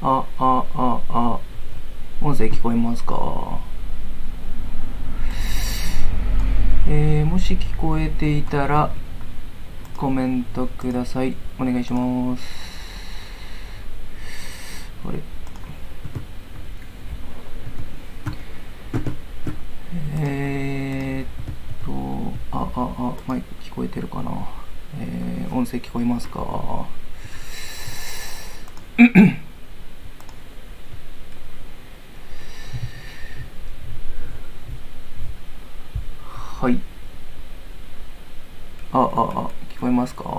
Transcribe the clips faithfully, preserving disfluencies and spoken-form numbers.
あ、あ、あ、あ、音声聞こえますか？えー、もし聞こえていたら、コメントください。お願いします。あれ？えーっと、あ、あ、あ、マイク聞こえてるかな？えー、音声聞こえますか？はい。あ、あ、あ、聞こえますか？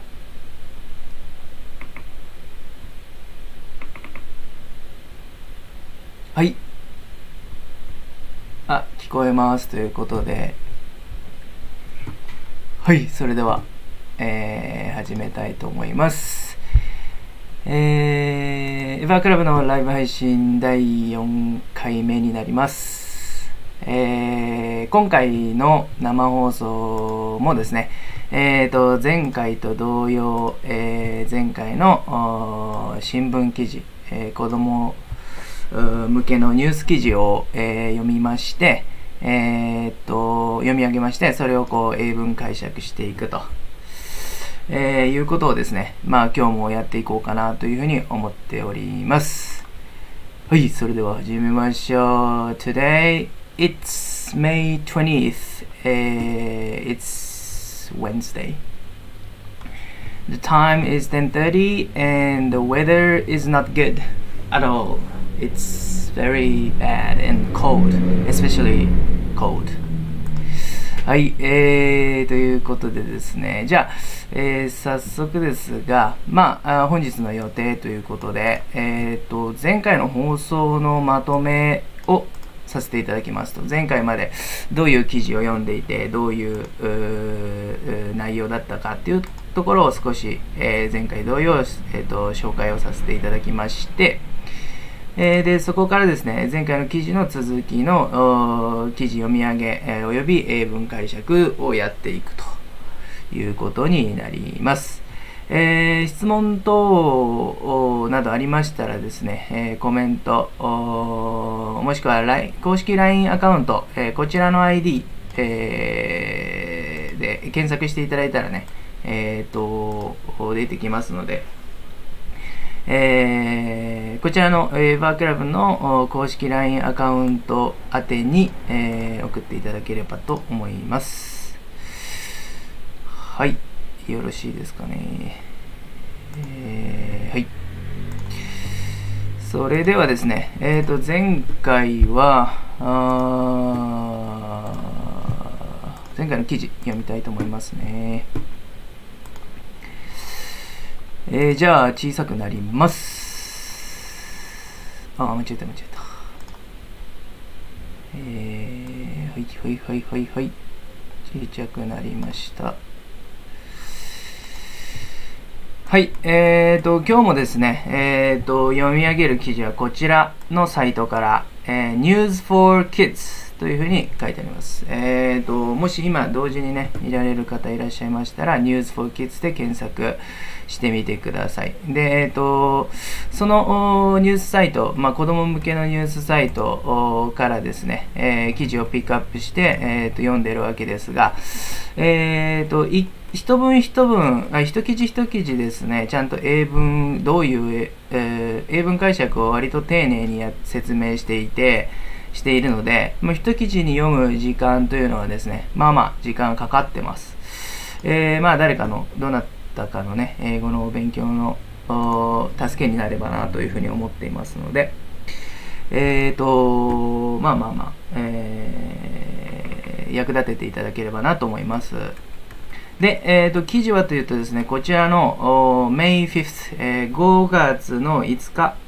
はい。あ、聞こえますということで、はい、それでは、えー、始めたいと思います。えー、エヴァークラブのライブ配信だいよんかいめになります。えー、今回の生放送もですね、えーと、前回と同様、えー、前回の新聞記事、えー、子供向けのニュース記事を、えー、読みまして、えー、っと読み上げまして、それをこう英文解釈していくと、えー、いうことをですね、まあ今日もやっていこうかなというふうに思っております。はい、それでは始めましょう。 Today it's May twentieth、uh, it's Wednesday. The time is ten thirty and the weather is not good at all. It's very bad and cold, especially cold. はい、えー、ということでですね、じゃあ、えー、早速ですが、まあ、本日の予定ということで、えーと、前回の放送のまとめをさせていただきますと、前回までどういう記事を読んでいて、どういう、う内容だったかっていうところを少し、えー、前回同様、えーと、紹介をさせていただきまして、えー、でそこからですね、前回の記事の続きの記事読み上げ、えー、および英文解釈をやっていくということになります。えー、質問等などありましたらですね、えー、コメントもしくは ライン 公式 ライン アカウント、えー、こちらの アイディー、えー、で検索していただいたらね、えー、と出てきますので、えー、こちらのエヴァークラブの公式 ライン アカウント宛てに、えー、送っていただければと思います。はい、よろしいですかね。えー、はい。それではですね、えーと、前回は、あ前回の記事読みたいと思いますね。えー、じゃあ小さくなります。あ、間違えた間違えた。えー、はいはいはいはいはい。小さくなりました。はい、えーと、今日もですね、えーと、読み上げる記事はこちらのサイトから、えー、News for Kids というふうに書いてあります。えーと、もし今同時にね、見られる方いらっしゃいましたら、News for Kids で検索してみてください。で、えーと、そのニュースサイト、まあ、子供向けのニュースサイトからですね、えー、記事をピックアップして、えーと、読んでるわけですが、えーと、一一文一文、あ一記事一記事ですね、ちゃんと英文、どういう、えー、英文解釈を割と丁寧にや説明していて、しているので、もう一記事に読む時間というのはですね、まあまあ時間かかってます。えー、まあ誰かの、どなたかのね、英語の勉強の助けになればなというふうに思っていますので、えーと、まあまあまあ、えー、役立てていただければなと思います。で、えーと、記事はというとですね、こちらの May fifth、えー、ごがつのいつか、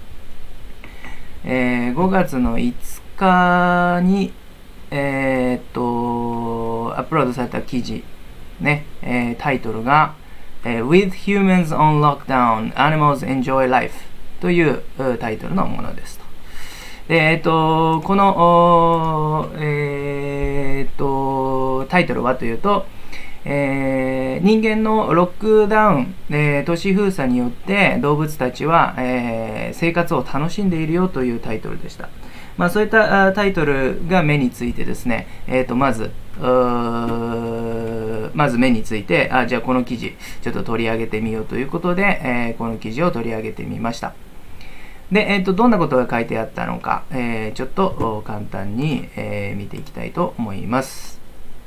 えー、ごがつのいつかに、えーと、アップロードされた記事、ね、えー、タイトルが、えー、With Humans on Lockdown, Animals Enjoy Life というタイトルのものですと。で、えーと、この、えーと、タイトルはというと、 えー、人間のロックダウン、えー、都市封鎖によって動物たちは、えー、生活を楽しんでいるよというタイトルでした。まあ、そういったタイトルが目についてですね、えー、とまずまず目について、あ、じゃあこの記事ちょっと取り上げてみようということで、えー、この記事を取り上げてみました。で、えー、とどんなことが書いてあったのか、えー、ちょっと簡単に、えー、見ていきたいと思います。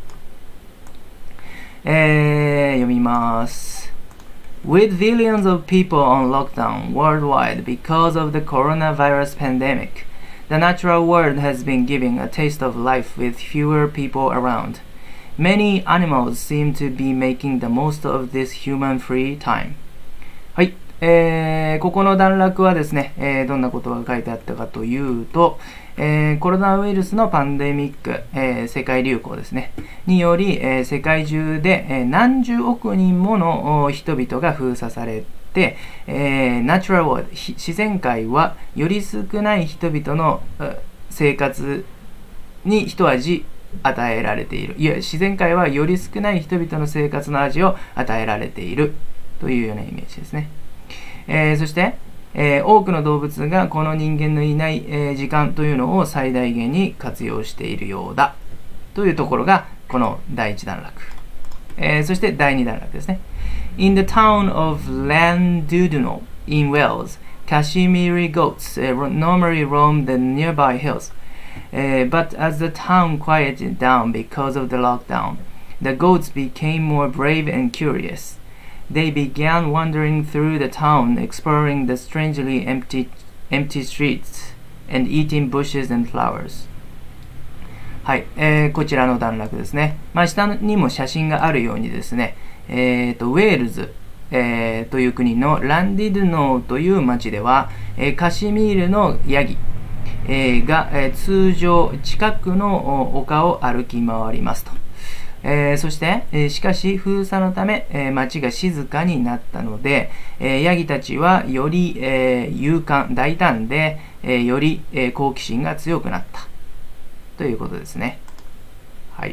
えー、読みます。With billions of people on lockdown worldwide because of the coronavirus pandemic, the natural world has been giving a taste of life with fewer people around. Many animals seem to be making the most of this human-free time. はい、えー、ここの段落はですね、えー、どんなことが書いてあったかというと、えー、コロナウイルスのパンデミック、えー、世界流行ですね、により、えー、世界中で、えー、何十億人もの人々が封鎖されて、えー、ナチュラルワールド、自然界はより少ない人々の生活に一味与えられている。いや、自然界はより少ない人々の生活の味を与えられているというようなイメージですね。えー、そして、えー、多くの動物がこの人間のいない、えー、時間というのを最大限に活用しているようだというところがこのだいいち段落、えー、そしてだいに段落ですね。 In the town of Llandudno in Wales, Kashmiri goats uh, normally roam the nearby hills, uh, but as the town quieted down because of the lockdown, the goats became more brave and curious.They began wandering through the town, exploring the strangely empty, empty streets, and eating bushes and flowers. はい、えー、こちらの段落ですね。まあ、下にも写真があるようにですね、えーと、ウェールズ、えー、という国のランディドゥノーという町では、えー、カシミールのヤギ、えー、が、えー、通常近くの丘を歩き回りますと。えー、そして、えー、しかし封鎖のため、えー、町が静かになったので、えー、ヤギたちはより、えー、勇敢、大胆で、えー、より、えー、好奇心が強くなったということですね。はい。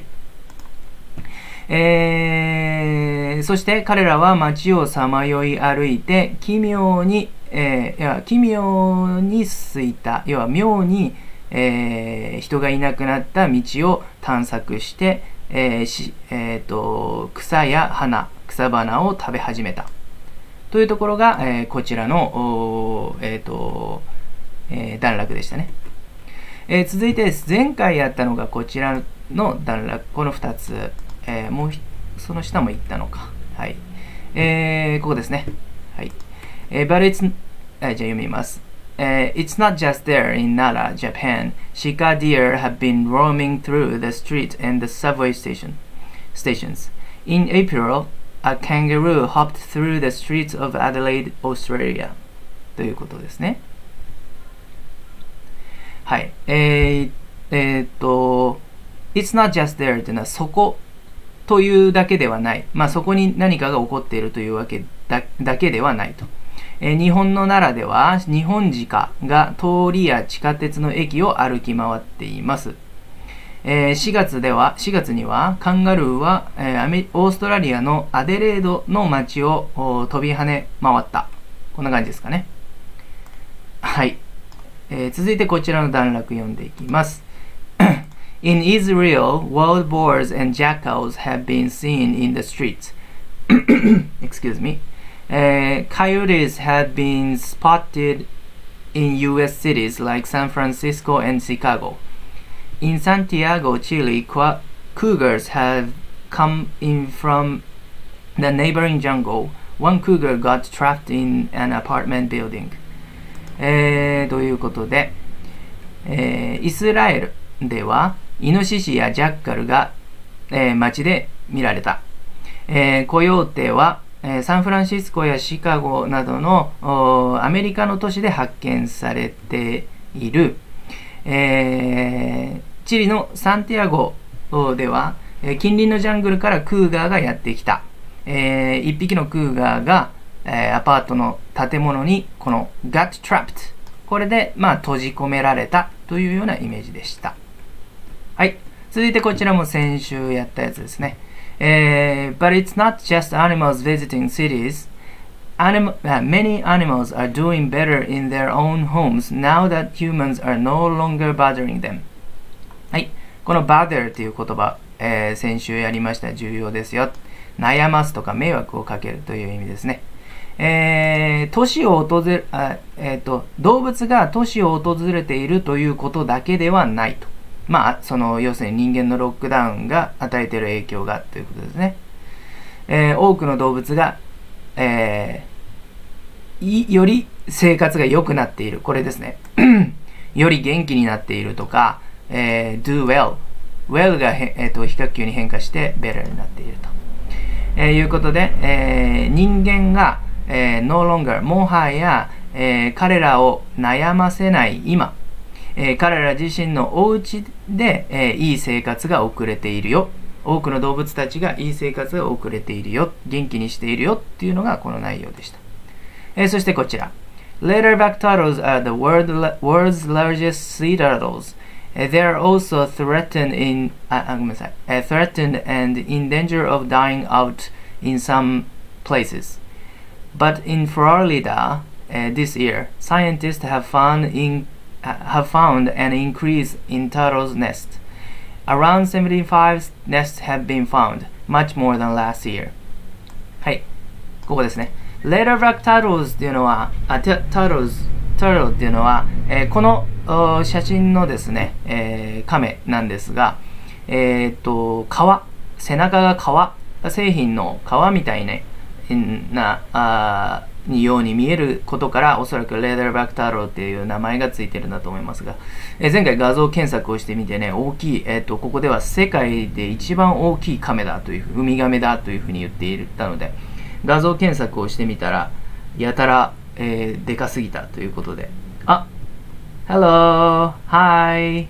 えー、そして彼らは町をさまよい歩いて奇妙に、えー、いや奇妙に空いた、要は妙に、えー、人がいなくなった道を探索して、えーしえー、と草や花、草花を食べ始めたというところが、えー、こちらの、えーとえー、段落でしたね。えー、続いてです。前回やったのがこちらの段落、このふたつ、えー、もうその下もいったのか。はい。えー、ここですね。はい。えー、but it's、えー、じゃあ読みます。Uh, it's not just there in Nara, Japan. Shika deer have been roaming through the street and the subway station, stations. In April, a kangaroo hopped through the streets of Adelaide, Australia. ということですね。はい。えー、えー、っと、It's not just there というのはそこというだけではない。まあそこに何かが起こっているというわけ だ, だけではないと。えー、日本の奈良ではニホンジカが通りや地下鉄の駅を歩き回っています。えー、しがつではしがつにはカンガルーは、えー、アメオーストラリアのアデレードの街を飛び跳ね回った。こんな感じですかね。はい。えー、続いてこちらの段落読んでいきます。In Israel, wild boars and jackals have been seen in the streets. Excuse me.Uh, coyotes have been spotted in U S cities like San Francisco and Chicago. In Santiago, Chile, cougars have come in from the neighboring jungle. One cougar got trapped in an apartment building. えー、ということで、えー、イスラエルではイノシシやジャッカルが、えー、街で見られた。えー、コヨーテはサンフランシスコやシカゴなどのアメリカの都市で発見されている。えー、チリのサンティアゴでは近隣のジャングルからクーガーがやってきた。えー、一匹のクーガーが、えー、アパートの建物にこの got trapped これで、まあ、閉じ込められたというようなイメージでした。はい。続いてこちらも先週やったやつですね。 えー、but it's not just animals visiting cities. Anim- uh, many animals are doing better in their own homes now that humans are no longer bothering them. はい。この bother という言葉、えー、先週やりました。重要ですよ。悩ますとか迷惑をかけるという意味ですね。えー、都市を訪れ、あえーと、動物が都市を訪れているということだけではないと。まあ、その、要するに人間のロックダウンが与えている影響がということですね。えー、多くの動物が、えー、より生活が良くなっている。これですね。より元気になっているとか、えー、do well。well が、えー、と比較級に変化して better になっていると、えー、いうことで、えー、人間が、えー、no longer もはや、えー、彼らを悩ませない今、えー、彼ら自身のお家で、えー、いい生活が送れているよ。多くの動物たちがいい生活が送れているよ。元気にしているよっていうのがこの内容でした。えー、そしてこちら。Leatherback turtles are the world, world's largest sea turtles. Uh, they are also threatened in uh, ごめんなさい、uh, threatened and in danger of dying out in some places. But in Florida, uh, this year, scientists have found in uh, have found an increase in turtles' nests. Around seventy-five nests have been found, much more than last year. はい、ここですね。Leatherback turtles っていうのは、あ、turtles turtle っていうのは、えー、この写真のですね、えー、亀なんですが、えー、っと皮、背中が皮、製品の皮みたいね、なあにように見えることから、おそらくレーダーバックタローっていう名前がついてるんだと思いますが、えー、前回画像検索をしてみてね、大きい、えー、っとここでは世界で一番大きい亀だという、ウミガメだというふうに言っていたので、画像検索をしてみたら、やたら、えー、でかすぎたということで、あ、Hello, hi.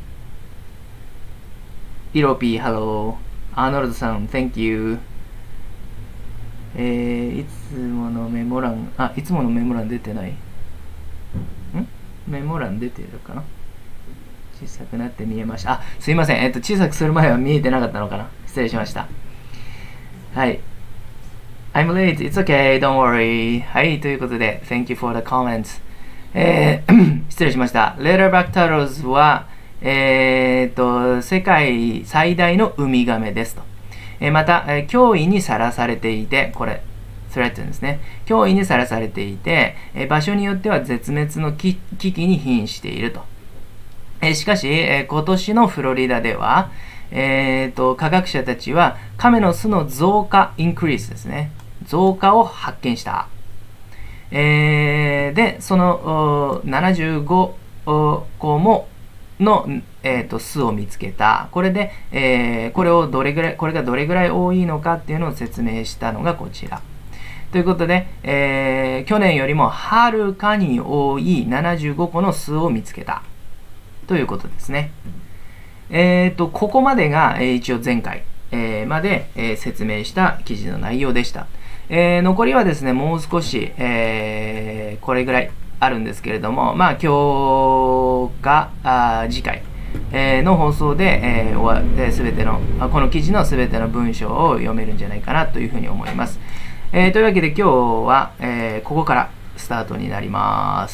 イロピー、Hello. アーノルドさん、Thank you. えー、いつものメモ欄、あ、いつものメモ欄出てない？ん？メモ欄出てるかな？小さくなって見えました。あ、すいません。えっと、小さくする前は見えてなかったのかな？失礼しました。はい。I'm late. It's okay. Don't worry. はい、ということで、Thank you for the comments.えー、失礼しました。レーダーバックタロズは、えー、と世界最大のウミガメですと。えー、また、えー、脅威にさらされていて、これ、threat ですね。脅威にさらされていて、えー、場所によっては絶滅の危機に瀕していると。えー、しかし、えー、今年のフロリダでは、えー、と科学者たちは亀の巣の増加、インクリースですね。増加を発見した。えー、で、そのななじゅうご個もの、えー、と巣を見つけた。これで、えー、これをどれぐらい、これがどれぐらい多いのかっていうのを説明したのがこちら。ということで、えー、去年よりもはるかに多いななじゅうごこの巣を見つけた。ということですね。えー、と、ここまでが、えー、一応前回、えー、まで、えー、説明した記事の内容でした。えー、残りはですね、もう少し、えー、これぐらいあるんですけれども、まあ、今日か、あ次回、えー、の放送で、えー、すべての、この記事のすべての文章を読めるんじゃないかなというふうに思います。えー、というわけで今日は、えー、ここからスタートになります。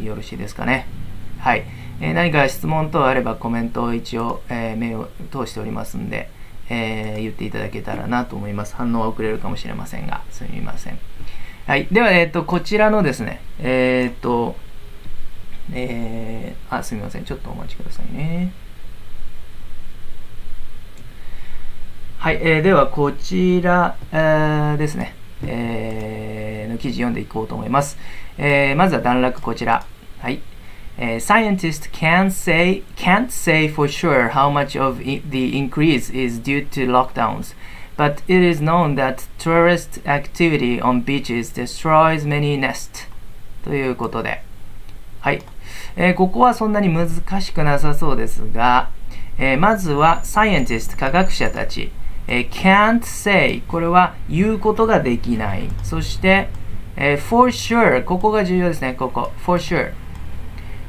よろしいですかね。はい。えー、何か質問等あればコメントを一応、えー、目を通しておりますんで、えー、言っていただけたらなと思います。反応は遅れるかもしれませんが、すみません。はい。では、えっと、こちらのですね、えー、っと、えー、あ、すみません。ちょっとお待ちくださいね。はい。えー、では、こちら、えー、ですね、えー、の記事読んでいこうと思います。えー、まずは段落こちら。はい。Uh, scientists can't say, can't say for sure how much of I the increase is due to lockdowns, but it is known that tourist activity on beaches destroys many nests. ということで、はい、えー、ここはそんなに難しくなさそうですが、えー、まずは scientist 科学者たち、えー、can't say これは言うことができない。そして、えー、for sure ここが重要ですね。ここ for sure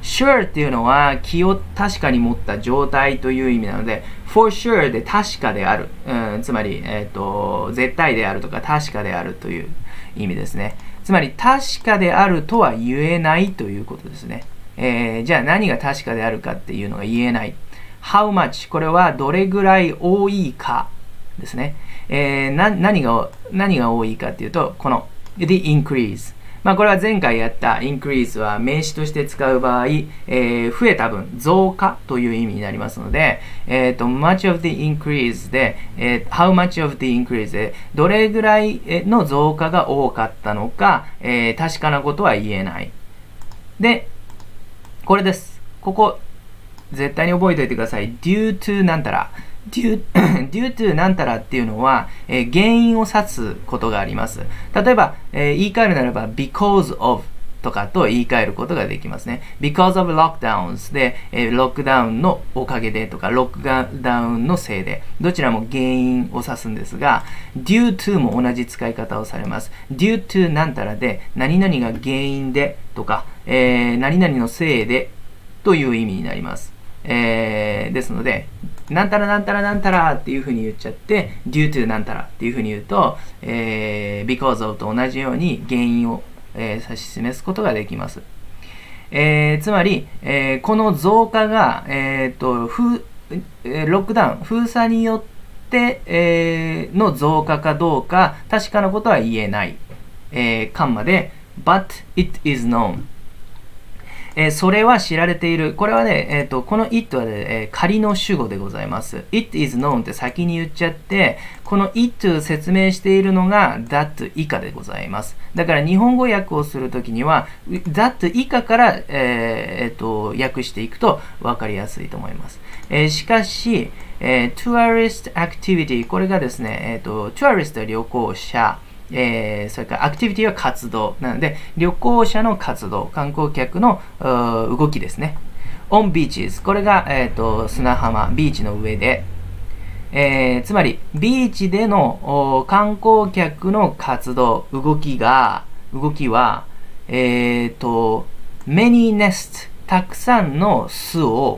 sure っていうのは気を確かに持った状態という意味なので、for sure で確かである、うん、つまり、えーと、絶対であるとか確かであるという意味ですね。つまり確かであるとは言えないということですね。えー、じゃあ何が確かであるかっていうのが言えない。how much これはどれぐらい多いかですね。えー、な何が何が多いかっていうと、この the increase。まあこれは前回やった increase は名詞として使う場合、えー、増えた分、増加という意味になりますので、えっと、much of the increase で、えー、how much of the increase で、どれぐらいの増加が多かったのか、えー、確かなことは言えない。で、これです。ここ、絶対に覚えておいてください。due to なんたら。due, due to なんたらっていうのは、えー、原因を指すことがあります。例えば、えー、言い換えるならば because of とかと言い換えることができますね。because of lockdowns で、えー、ロックダウンのおかげでとか、ロックダウンのせいで、どちらも原因を指すんですが、due to も同じ使い方をされます。due to なんたらで、何々が原因でとか、えー、何々のせいでという意味になります。えー、ですので、なんたらなんたらなんたらっていうふうに言っちゃって、due to なんたらっていうふうに言うと、えー、because of と同じように原因を、えー、指し示すことができます。えー、つまり、えー、この増加が、えーと、封ロックダウン、封鎖によって、えー、の増加かどうか、確かなことは言えない。えー、カンマで、but it is known。えー、それは知られている。これはね、えーと、この it は、ねえー、仮の主語でございます。it is known って先に言っちゃって、この it 説明しているのが that 以下でございます。だから日本語訳をするときには、that 以下から、えーえー、と訳していくと分かりやすいと思います。えー、しかし、えー、tourist activity、これがですね、えーと、tourist は旅行者、えー、それからアクティビティは活動なので、旅行者の活動、観光客の動きですね。on beaches、これが、えーと、砂浜、ビーチの上で、えー、つまりビーチでの観光客の活動、動きが、動きは、えーと、many nest、たくさんの巣を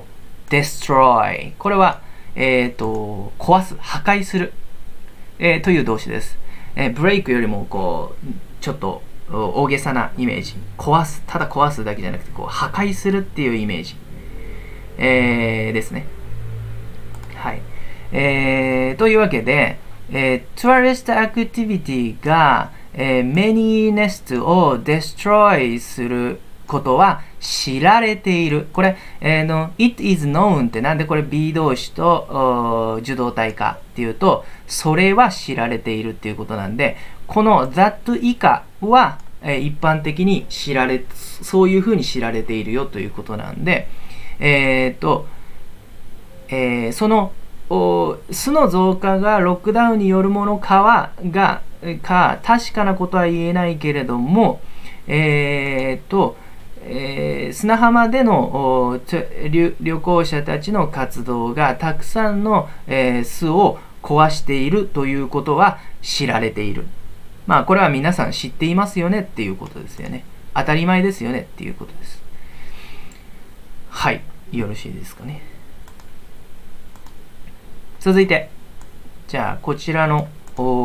destroy、これは、えーと、壊す、破壊する、えー、という動詞です。えー、ブレイクよりもこうちょっと大げさなイメージ、壊す、ただ壊すだけじゃなくてこう破壊するっていうイメージ、えー、ですね。はい、えー、というわけで、えー、トゥアリストアクティビティが、えー、many nest を destroy することは知られている。これ、えー、の it is known ってなんでこれ be 動詞と受動体かっていうと、それは知られているっていうことなんで、この that 以下は、えー、一般的に知られ、そういうふうに知られているよということなんで、えっと、えー、その巣の増加がロックダウンによるものかはがか確かなことは言えないけれども、えっとえー、砂浜での旅, 旅行者たちの活動がたくさんの、えー、巣を壊しているということは知られている。まあこれは皆さん知っていますよねっていうことですよね。当たり前ですよねっていうことです。はい、よろしいですかね。続いて、じゃあこちらの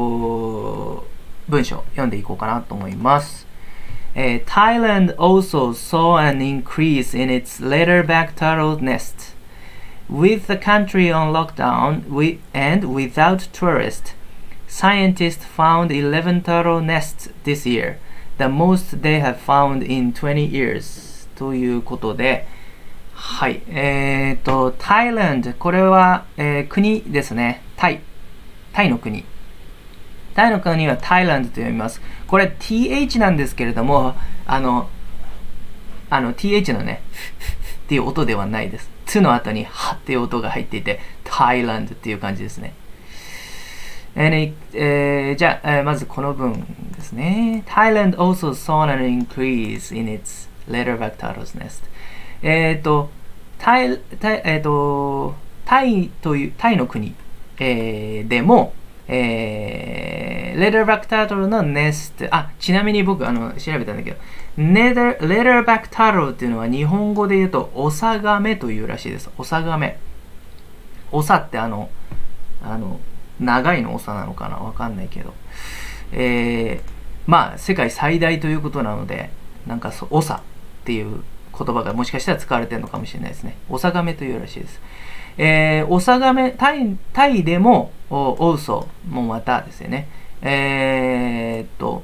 文章読んでいこうかなと思います。Uh, Thailand also saw an increase in its leatherback turtle nest. With the country on lockdown with, and without tourists, scientists found eleven turtle nests this year, the most they have found in twenty years. ということで、はい、えーと、Thailand、これは、えー、国ですね。タイ。タイの国。タイの国は Thailand と読みます。これ ティーエイチ なんですけれども、あの、あの ティーエイチ のね、っていう音ではないです。つの後にはっていう音が入っていて、Thailand っていう感じですね。えーえー、じゃあ、えー、まずこの文ですね。Thailand also saw an increase in its leatherback turtle's nest. えっと、タイ、タイ、えーと、タイという、タイの国、えー、でも、 えー、レーダーバックタートルのネスト、あ、ちなみに僕、あの、調べたんだけど、レーダー、レーダーバックタートルっていうのは日本語で言うと、オサガメというらしいです。オサガメ。オサってあの、あの、長いのオサなのかなわかんないけど。えー、まあ、世界最大ということなので、なんかそう、オサっていう言葉がもしかしたら使われてるのかもしれないですね。オサガメというらしいです。えー、オサガメ、タイ、タイでも、オウソもまたですよね。えー、っと、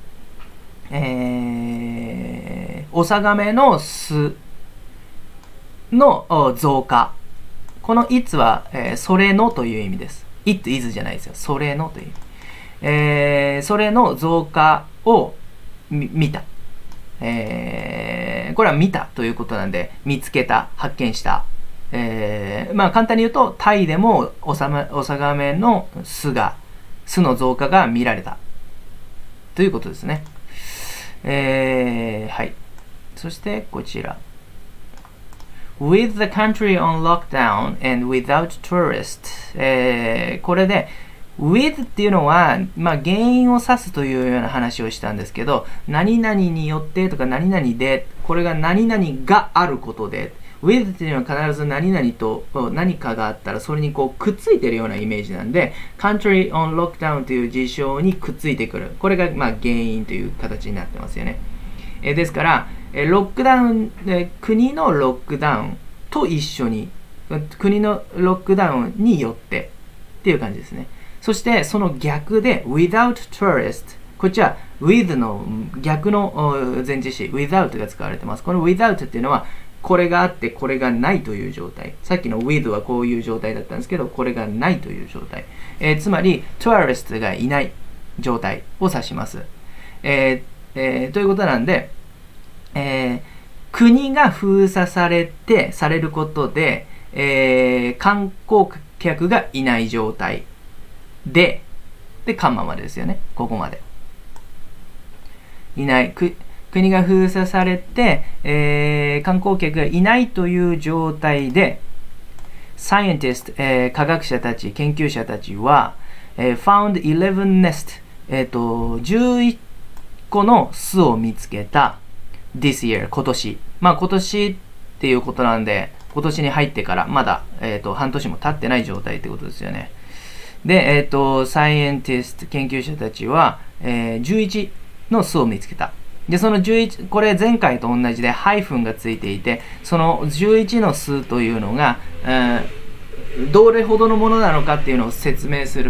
えー、オサガメの巣の増加。この it は、えー、それのという意味です。it is じゃないですよ。それのという意味。えー、それの増加を見た。えー、これは見たということなんで、見つけた、発見した。えー、まあ簡単に言うと、タイでもオサガメの巣が、巣の増加が見られた。ということですね。えー、はい。そしてこちら。With the country on lockdown and without tourists、えー、これで with っていうのは、まあ、原因を指すというような話をしたんですけど、何々によってとか何々で、これが何々があることで、with っていうのは必ず何々と何かがあったらそれにこうくっついてるようなイメージなんで、country on lockdown という事象にくっついてくる。これがまあ原因という形になってますよね。えですから、ロックダウン、国のロックダウンと一緒に、国のロックダウンによってっていう感じですね。そしてその逆で without tourist、こっちは with の逆の前置詞 without が使われてます。この without っていうのはこれがあってこれがないという状態。さっきの with はこういう状態だったんですけど、これがないという状態。えー、つまり tourist がいない状態を指します。えーえー、ということなんで、えー、国が封鎖されて、されることで、えー、観光客がいない状態で、で、カンマまでですよね。ここまで。いない。く国が封鎖されて、えー、観光客がいないという状態で、サイエンティスト、えー、科学者たち、研究者たちは、えー、found eleven nest、えっと、じゅういっこの巣を見つけた this year、今年。まあ今年っていうことなんで、今年に入ってからまだ、えっと、半年も経ってない状態ってことですよね。で、えっと、サイエンティスト、研究者たちは、えー、じゅういちの巣を見つけた。で、そのじゅういち、これ前回と同じでハイフンがついていて、そのじゅういちの巣というのが、えー、どれほどのものなのかっていうのを説明する。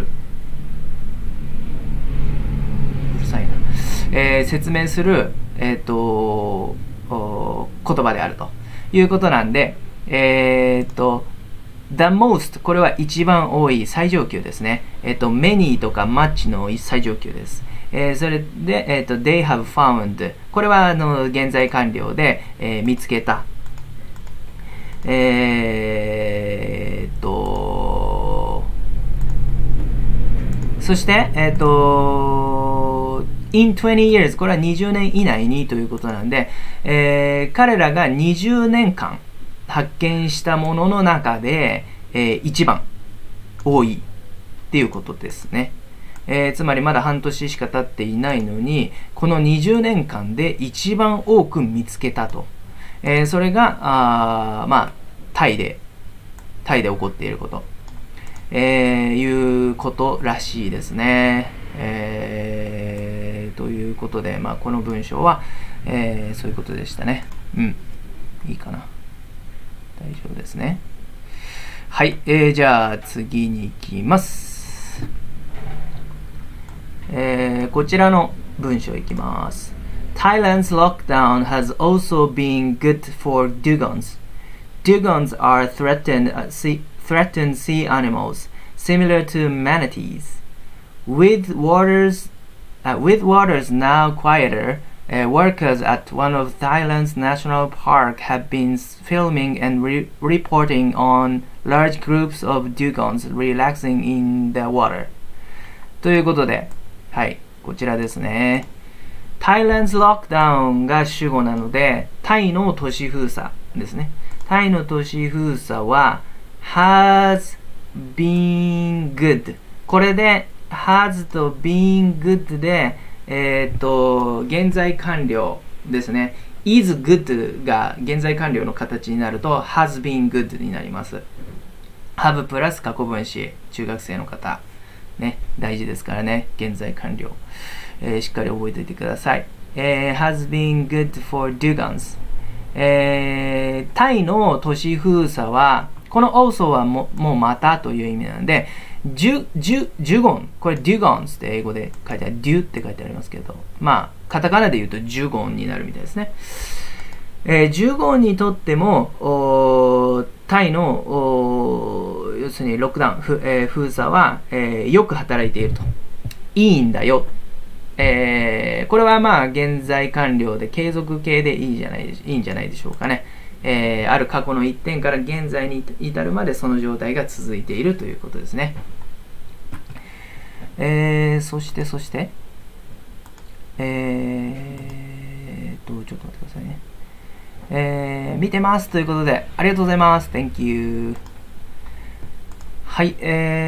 うるさいな。えー、説明する、えっと、言葉であるということなんで、えっと、the most、これは一番多い最上級ですね。えっと、many とか much の最上級です。えー、それで、えっと、they have found、これはあの現在完了で、えー、見つけた。えー、っと、そして、えっと、in twenty years、これはにじゅうねん以内にということなんで、えー、彼らがにじゅうねんかん発見したものの中で、えー、一番多いっていうことですね。えー、つまりまだ半年しか経っていないのに、このにじゅうねんかんで一番多く見つけたと。えー、それが、あまあ、タイで、タイで起こっていること。えー、いうことらしいですね。えー、ということで、まあ、この文章は、えー、そういうことでしたね。うん。いいかな。大丈夫ですね。はい。えー、じゃあ、次に行きます。えー、こちらの文章いきます。Thailand's lockdown has also been good for dugongs. Dugongs are threatened, uh, sea, threatened sea animals, similar to manatees. With waters, uh, with waters now quieter, uh, workers at one of Thailand's national park have been filming and re- reporting on large groups of dugongs relaxing in the water. ということで、はい、こちらですね。Thailand's lockdown が主語なので、タイの都市封鎖ですね。タイの都市封鎖は has been good。これで、 has と being good で、えっと、現在完了ですね。is good が現在完了の形になると has been good になります。have プラス過去分詞、中学生の方。ね、大事ですからね、現在完了。えー、しっかり覚えておいてください。えー、has been good for dugongs。えー、タイの都市封鎖は、この also はももうまたという意味なので、ジュ、ジュ、ジュゴン、これ dugongs って英語で書いてある、デュって書いてありますけど、まあ、カタカナで言うとジュゴンになるみたいですね。えー、ジュゴンにとっても、タイの、要するにロックダウン、ふえー、封鎖は、えー、よく働いていると。いいんだよ。えー、これはまあ現在完了で継続形でいいじゃないでしいいんじゃないでしょうかね。えー、ある過去の一点から現在に至るまでその状態が続いているということですね。えー、そしてそして、えーと、ちょっと待ってくださいね。えー、見てますということで、ありがとうございます。Thank you。はい、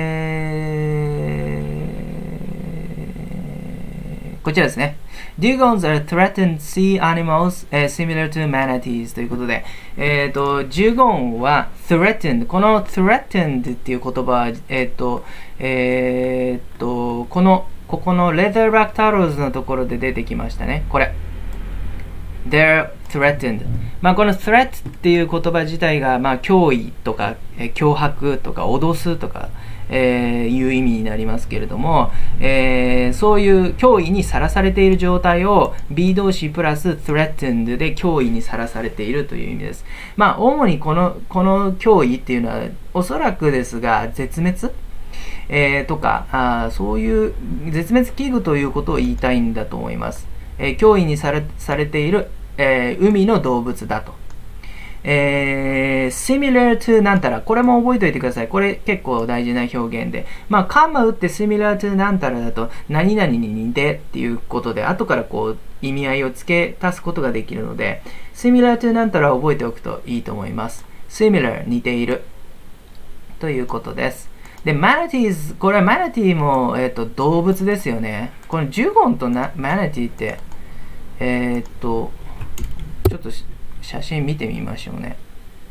えー、こちらですね。Dugongs are threatened sea animals、uh, similar to manatees ということで、えっ、ー、と、ジュゴンは threatened、この threatened っていう言葉は、えっ、ー、と、えっ、ー、と、この、ここの Leatherback Turtles のところで出てきましたね。これ。They're threatened。まあ、この threat っていう言葉自体が、まあ、脅威とか、えー、脅迫とか、脅すとか、えー、いう意味になりますけれども、えー、そういう脅威にさらされている状態を be 動詞プラス threatened で脅威にさらされているという意味です。まあ、主にこの、この脅威っていうのは、おそらくですが、絶滅えー、とかあ、そういう絶滅危惧ということを言いたいんだと思います。えー、脅威にされ、されている、えー、海の動物だと。えー、similar to なんたら、これも覚えておいてください。これ結構大事な表現で。まあ、カンマ打って similar to なんたらだと、何々に似てっていうことで、後からこう、意味合いを付け足すことができるので、similar to なんたらを覚えておくといいと思います。similar、似ている。ということです。で、マナティーズ、これはマナティーも、えっと、動物ですよね。このジュゴンとなマナティーって、えー、っと、ちょっと写真見てみましょうね。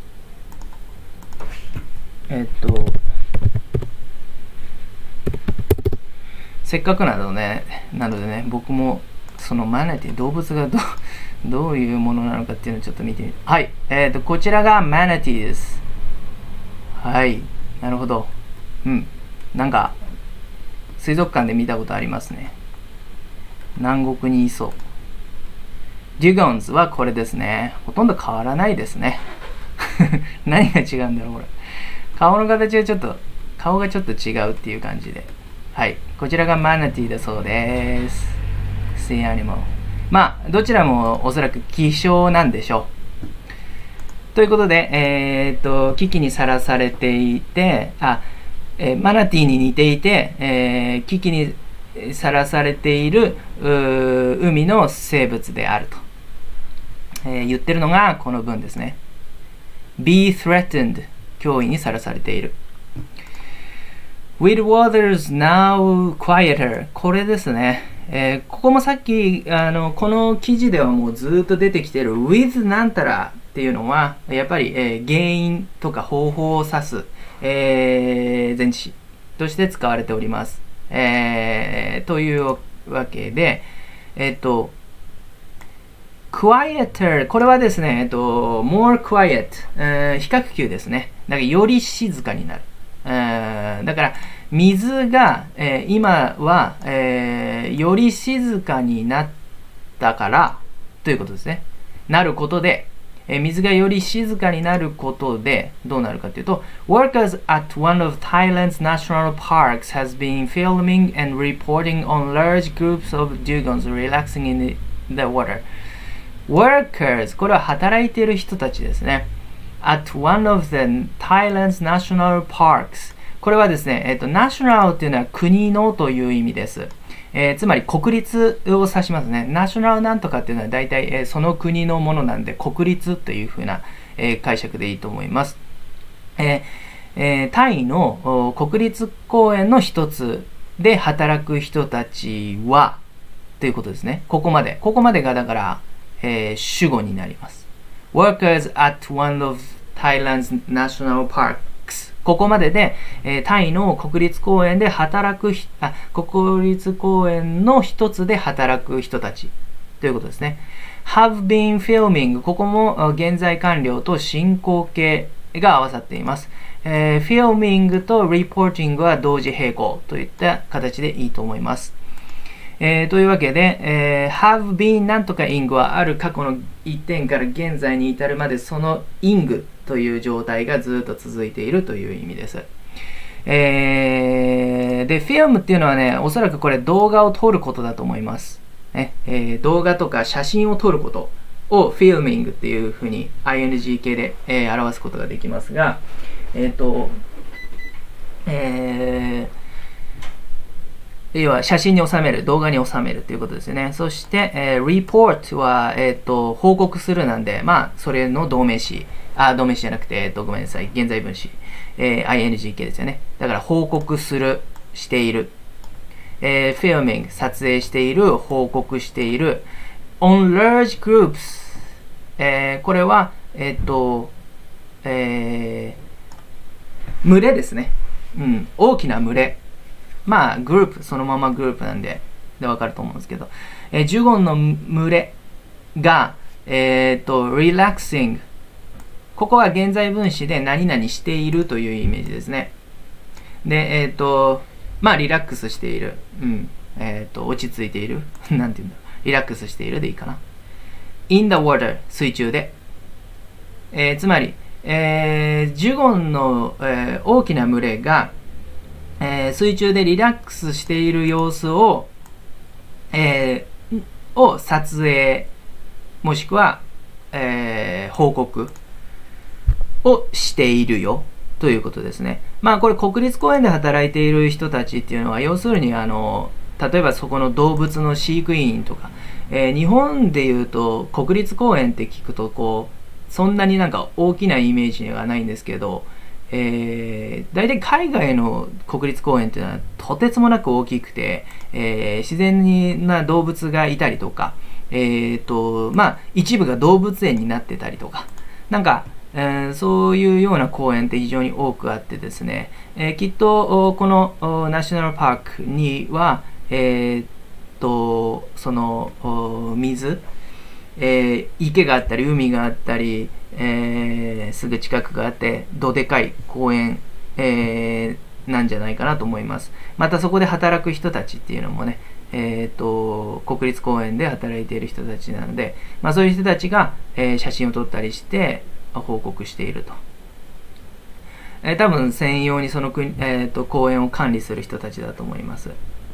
えっと、せっかくなのね、なのでね、僕もそのマナティー、動物がどどういうものなのかっていうのをちょっと見てみる。はい、えっと、こちらがマナティーです。はい、なるほど。うん、なんか水族館で見たことありますね。南国にいそう。デュゴンズはこれですね。ほとんど変わらないですね。何が違うんだろうこれ。顔の形がちょっと顔がちょっと違うっていう感じで。はい、こちらがマナティーだそうです。Sea animal。まあどちらもおそらく希少なんでしょう。ということで、えー、っと危機にさらされていて、あ。えー、マナティーに似ていて、えー、危機にさらされている海の生物であると、えー、言ってるのがこの文ですね。be threatened 脅威にさらされている。with waters now quieter これですね、えー、ここもさっきあのこの記事ではもうずっと出てきている with なんたらっていうのはやっぱり、えー、原因とか方法を指すえー、前置詞として使われております。えー、というわけで、えっと、quieter、これはですね、えっと、more quiet、えー、比較級ですね。だからより静かになる。えー、だから、水が、えー、今は、えー、より静かになったから、ということですね。なることで、えー、水がより静かになることでどうなるかというと Workers at one of Thailand's national parks has been filming and reporting on large groups of dugongs relaxing in the water. Workers これは働いている人たちですね。At one of the Thailand's national parks これはですね、えっと、national というのは国のという意味です。えー、つまり国立を指しますね。ナショナルなんとかっていうのは大体、えー、その国のものなんで国立というふうな、えー、解釈でいいと思います。えーえー、タイの国立公園の一つで働く人たちは、ということですね。ここまで。ここまでがだから、えー、主語になります。Workers at one of Thailand's national parks。ここまでで、えー、タイの国立公園で働くひ、あ、国立公園の一つで働く人たち。ということですね。have been filming。ここも現在完了と進行形が合わさっています。えー、filming と reporting は同時並行といった形でいいと思います。えー、というわけで、えー、have been なんとか ing はある過去の一点から現在に至るまでその ing という状態がずっと続いているという意味です。えー、で、film っていうのはね、おそらくこれ動画を撮ることだと思います。ねえー、動画とか写真を撮ることを filming っていうふうに ing 形で、えー、表すことができますが、えっと、えー、要は写真に収める、動画に収めるということですよね。そして、えー、report は、えっと、報告するなんで、まあ、それの動名詞、あ、動名詞じゃなくて、えっと、ごめんなさい、現在分詞、えー、ing 形ですよね。だから、報告する、している。えー、filming、撮影している、報告している。on large groups、えー、これは、えっと、えー、群れですね。うん、大きな群れ。まあ、グループ、そのままグループなんで、でわかると思うんですけど、えー、ジュゴンの群れが、えっと、relaxing。ここは現在分詞で何々しているというイメージですね。で、えっと、まあ、リラックスしている。うん。えっと、落ち着いている。なんていうんだろう。リラックスしているでいいかな。in the water、水中で。えー、つまり、えー、ジュゴンの、えー、大きな群れが、えー、水中でリラックスしている様子を、えー、を撮影、もしくは、えー、報告をしているよということですね。まあこれ国立公園で働いている人たちっていうのは、要するにあの、例えばそこの動物の飼育員とか、えー、日本でいうと国立公園って聞くとこう、そんなになんか大きなイメージはないんですけど、えー、大体海外の国立公園っていうのはとてつもなく大きくて、えー、自然な動物がいたりとか、えーとまあ、一部が動物園になってたりとか、なんか、えー、そういうような公園って非常に多くあってですね、えー、きっとこのナショナルパークには、えーとその水、えー、池があったり海があったり、えー、すぐ近くがあってどでかい公園、えー、なんじゃないかなと思います。またそこで働く人たちっていうのもね、えー、と国立公園で働いている人たちなので、まあ、そういう人たちが、えー、写真を撮ったりして報告していると、えー、多分専用にその国、えー、と公園を管理する人たちだと思います。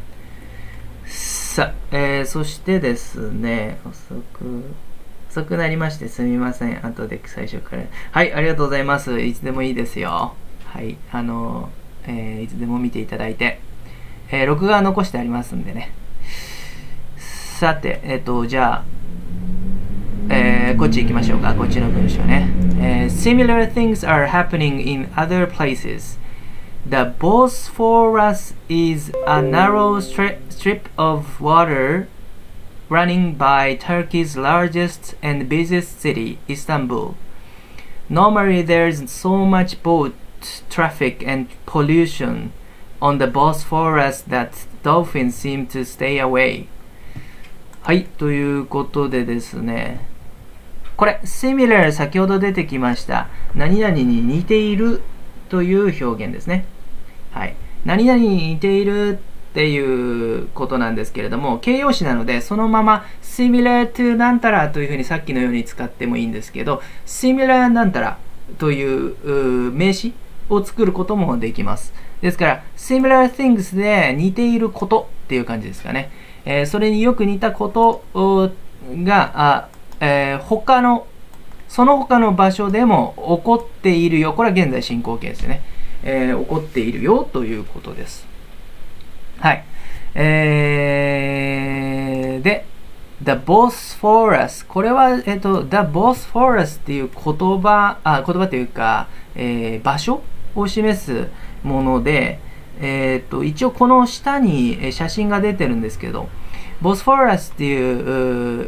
さあ、えー、そしてですね、遅く、遅くなりましてすみません。後で最初から。はい、ありがとうございます。いつでもいいですよ。はい、あの、えー、いつでも見ていただいて、えー、録画残してありますんでね。さて、えっと、じゃあ、えー、こっち行きましょうか。こっちの文章ね。えー、Similar things are happening in other places.The Bosphorus is a narrow stri- strip of water running by Turkey's largest and busiest city, Istanbul. Normally there's so much boat traffic and pollution on the Bosphorus that dolphins seem to stay away. はい、ということでですね。これ、similar 先ほど出てきました。何々に似ているという表現ですね。はい。何々に似ているっていうことなんですけれども、形容詞なので、そのまま similar to なんたらというふうにさっきのように使ってもいいんですけど、similar なんたらという名詞を作ることもできます。ですから、similar things で似ていることっていう感じですかね。えー、それによく似たことが、あえー、他のその他の場所でも起こっているよ。これは現在進行形ですね。えー、起こっているよということです。はい。えー、で、The Bosphorus。これは、えっと、The Bosphorus っていう言葉、あ、言葉というか、えー、場所を示すもので、 えー、っと、一応この下に写真が出てるんですけど、ボスフォラスっていう、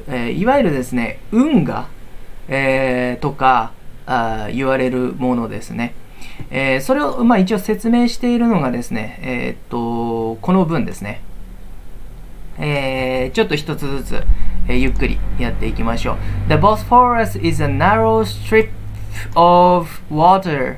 えー、いわゆるですね、運河、えー、とかあ言われるものですね。えー、それを、まあ、一応説明しているのがですね、えー、っと、この文ですね。えー、ちょっと一つずつ、えー、ゆっくりやっていきましょう。The Bosphorus is a narrow strip of water.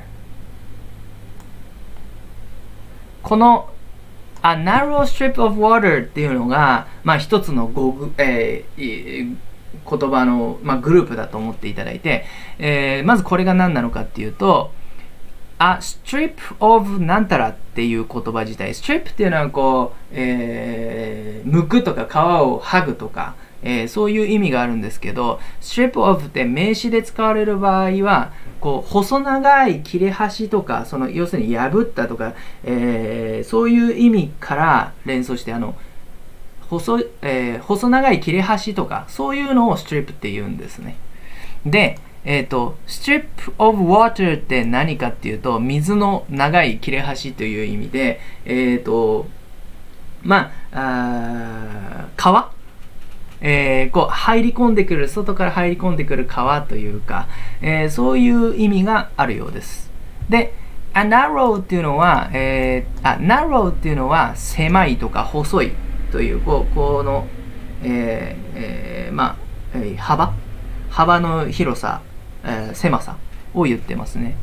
この A narrow strip of water っていうのが、まあ、一つの語具、えー、言葉の、まあ、グループだと思っていただいて、えー、まずこれが何なのかっていうと、A strip of なんたらっていう言葉自体、strip っていうのはこう、えー、剥くとか皮を剥ぐとか、えー、そういう意味があるんですけど、strip of って名詞で使われる場合は、こう細長い切れ端とか、その要するに破ったとか、えー、そういう意味から連想して、あの 細,、えー、細長い切れ端とか、そういうのを strip って言うんですね。で、えっと、strip of water って何かっていうと、水の長い切れ端という意味で、えっと、まあ、あ川えー、こう入り込んでくる、外から入り込んでくる川というか、えー、そういう意味があるようです。で、a narrow っていうのは、えー、あ、narrow っていうのは狭いとか細いという、こう、この、えーえー、まあ、えー、幅幅の広さ、えー、狭さを言ってますね。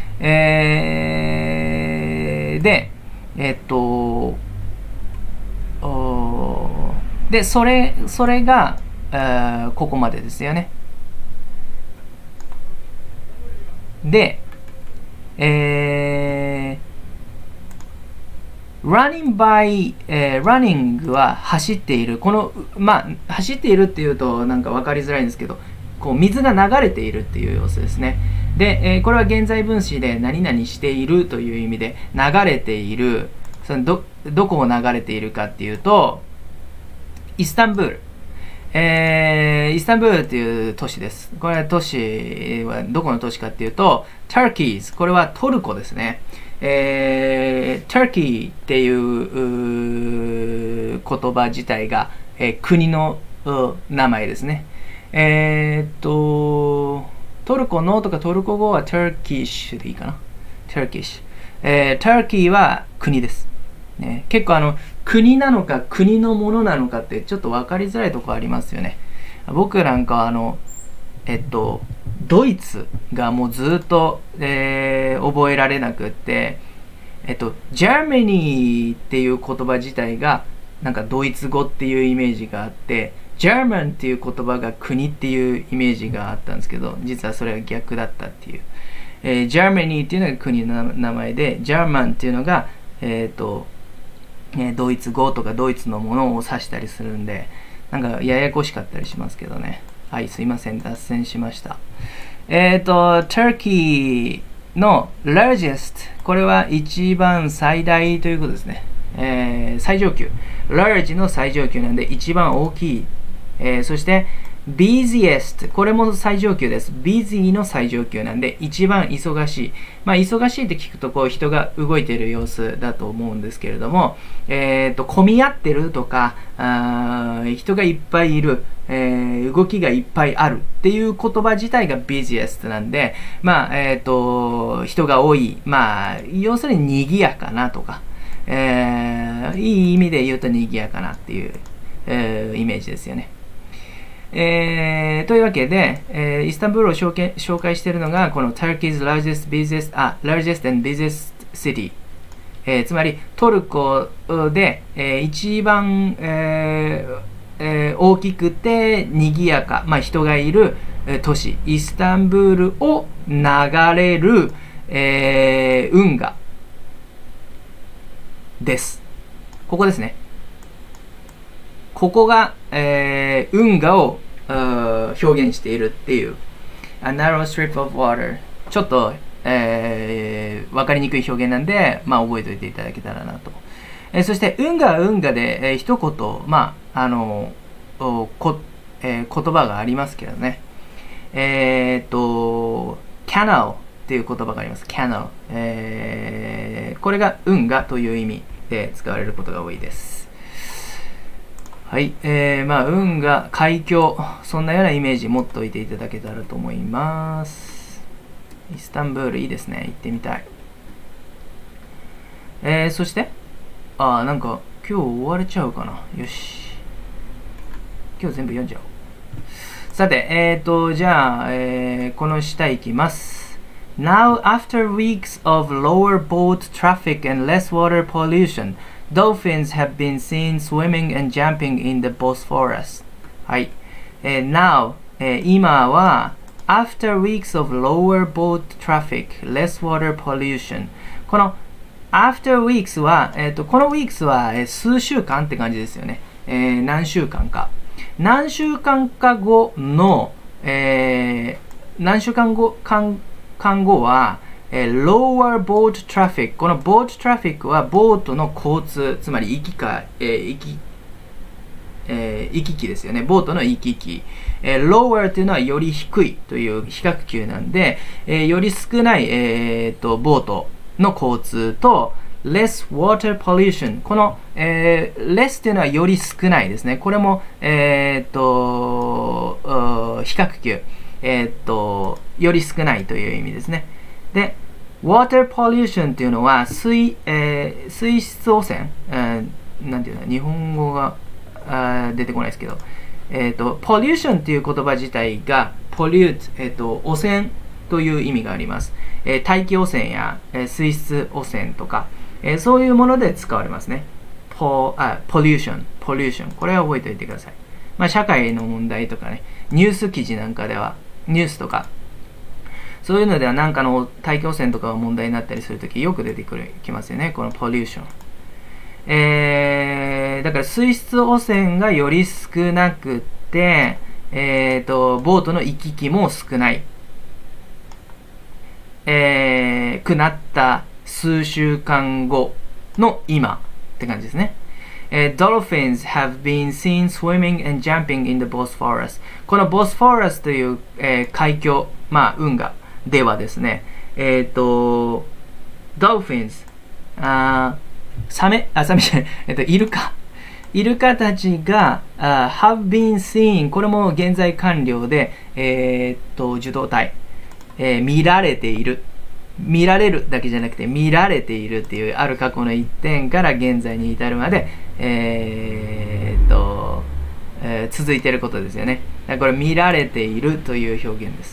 えー、で、えー、っと、で、それ、それが、えー、ここまでですよね。で、えー、running by、えー、running は走っている。この、まあ、走っているっていうとなんか分かりづらいんですけど、こう水が流れているっていう様子ですね。で、えー、これは現在分詞で何々しているという意味で、流れている、そのど、どこを流れているかっていうと、イスタンブール。えー、イスタンブールっていう都市です。これは都市はどこの都市かっていうと、Turkeys。これはトルコですね。えー、Turkey っていう言葉自体が、えー、国の名前ですね。えー、っと、トルコのとかトルコ語は Turkish でいいかな。Turkish。えー、Turkey は国です。ね、結構あの、国なのか国のものなのかってちょっと分かりづらいところありますよね。僕なんかあの、えっと、ドイツがもうずっと、えー、覚えられなくって、えっと、Germany っていう言葉自体がなんかドイツ語っていうイメージがあって、German っていう言葉が国っていうイメージがあったんですけど、実はそれは逆だったっていう。えー、Germany っていうのが国の名前で、German っていうのが、えっと、ドイツ語とかドイツのものを指したりするんで、なんかややこしかったりしますけどね。はい、すいません、脱線しました。えっと、Turkey の largest、これは一番最大ということですね。えー、最上級。large の最上級なんで一番大きい。えー、そして、busiest、これも最上級です。busy の最上級なんで、一番忙しい。まあ、忙しいって聞くと、こう、人が動いている様子だと思うんですけれども、えっと、混み合ってるとか、あ人がいっぱいいる、えー、動きがいっぱいあるっていう言葉自体が busiest なんで、まあ、えっと、人が多い。まあ、要するに賑やかなとか、えー、いい意味で言うと賑やかなっていう、えー、イメージですよね。えー、というわけで、えー、イスタンブールを紹介、紹介しているのがこの Turkey's largest busiest, あ、largest and busiest city、えー、つまりトルコで、えー、一番、えーえー、大きくて賑やか、まあ、人がいる、えー、都市イスタンブールを流れる、えー、運河です。ここですね。ここが、えー、運河を表現しているっていう A narrow strip of water、 ちょっと、えー、分かりにくい表現なんで、まあ、覚えておいていただけたらなと。えー、そして運河は運河で、えー、一言、まああのこえー、言葉がありますけどね。えー、っと canal っていう言葉があります。cannot、えー、これが運河という意味で使われることが多いです。はい、えー、まあ運河、海峡、そんなようなイメージ持っておいていただけたらと思います。イスタンブールいいですね、行ってみたい。えー、そしてあーなんか今日終われちゃうかな。よし、今日全部読んじゃおう。さて、えっと、じゃあ、えー、この下行きます。Now, after weeks of lower boat traffic and less water pollution, dolphins have been seen swimming and jumping in the Bosphorus. はい。えー、now、えー、今は、after weeks of lower boat traffic, less water pollution. この after weeks は、えっと、この weeks は、えー、数週間って感じですよね。えー、何週間か。何週間か後の、えー、何週間後、間間後は、えー、lower boat traffic。この boat traffic はボートの交通、つまり行きか、えー、行き、えー、行き来ですよね。ボートの行き来。えー、lower というのはより低いという比較級なんで、えー、より少ない、えー、とボートの交通と、less water pollution。この、えー、less というのはより少ないですね。これも、えー、っと、比較級、えー、っと、より少ないという意味ですね。で、water pollution というのは水、えー、水質汚染、えー、なんていうの、日本語があ出てこないですけど、えー、っと、pollution という言葉自体が pollute、えー、っと、汚染という意味があります。えー、大気汚染や、えー、水質汚染とか、えー、そういうもので使われますね。ポあ、ポリューション、ポリューション。これは覚えておいてください。まあ、社会の問題とかね、ニュース記事なんかでは、ニュースとか、そういうのではなんかの大気汚染とかが問題になったりするとき、よく出てくる、きますよね。このポリューション。えー、だから水質汚染がより少なくって、えーと、ボートの行き来も少ない。えー、くなった数週間後の今って感じですね。えー、Dolphins have been seen swimming and jumping in the Bosphorus。この Bosphorus という、えー、海峡、まあ運河ではですね、えっ、ー、と、Dolphins、あサメ、あ、サメじゃない、えっ、ー、と、イルカ。イルカたちが、uh, have been seen、これも現在完了で、えっ、ー、と、受動体。えー、見られている。見られるだけじゃなくて見られているっていうある過去の一点から現在に至るまで、えー、っと、えー、続いていることですよね。だからこれ見られているという表現です。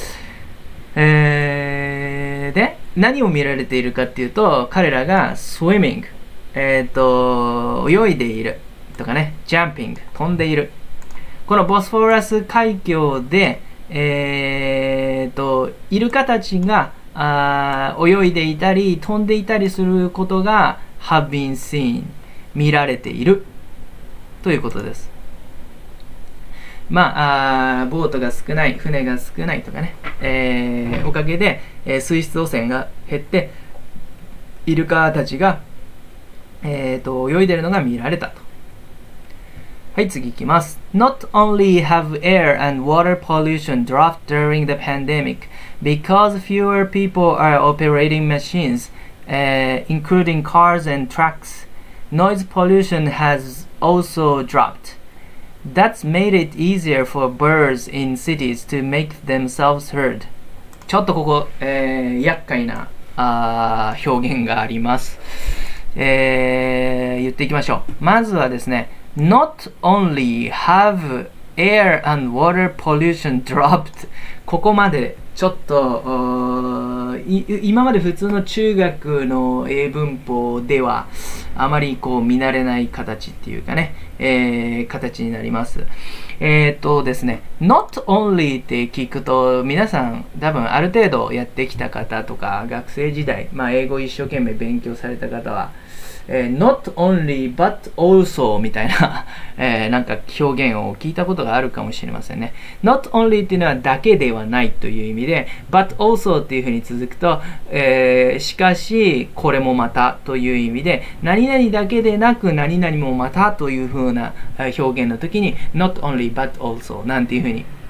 えー、で、何を見られているかっていうと、彼らが swimming、えー、っと、泳いでいるとかね、jumping、飛んでいる。このボスフォラス海峡で、えー、とイルカたちがあ泳いでいたり飛んでいたりすることが have been seen 見られているということです。まあ、あボートが少ない船が少ないとかね、えー、おかげで、えー、水質汚染が減ってイルカたちが、えー、と泳いでいるのが見られたと。はい、次いきます。Not only have air and water pollution dropped during the pandemic because fewer people are operating machines, uh, including cars and trucks, noise pollution has also dropped. That's made it easier for birds in cities to make themselves heard. ちょっとここ、えー、厄介なあ表現があります。えー、言っていきましょう。まずはですね、Not only have air and water pollution dropped ここまでちょっと今まで普通の中学の英文法ではあまりこう見慣れない形っていうかね、えー、形になります。えっとですね not only って聞くと皆さん多分ある程度やってきた方とか学生時代、まあ、英語一生懸命勉強された方はえー、not only but also みたいな、えー、なんか表現を聞いたことがあるかもしれませんね。not only っていうのはだけではないという意味で but also っていうふうに続くと、えー、しかしこれもまたという意味で何々だけでなく何々もまたというふうな表現の時に not only but also なんていうふうに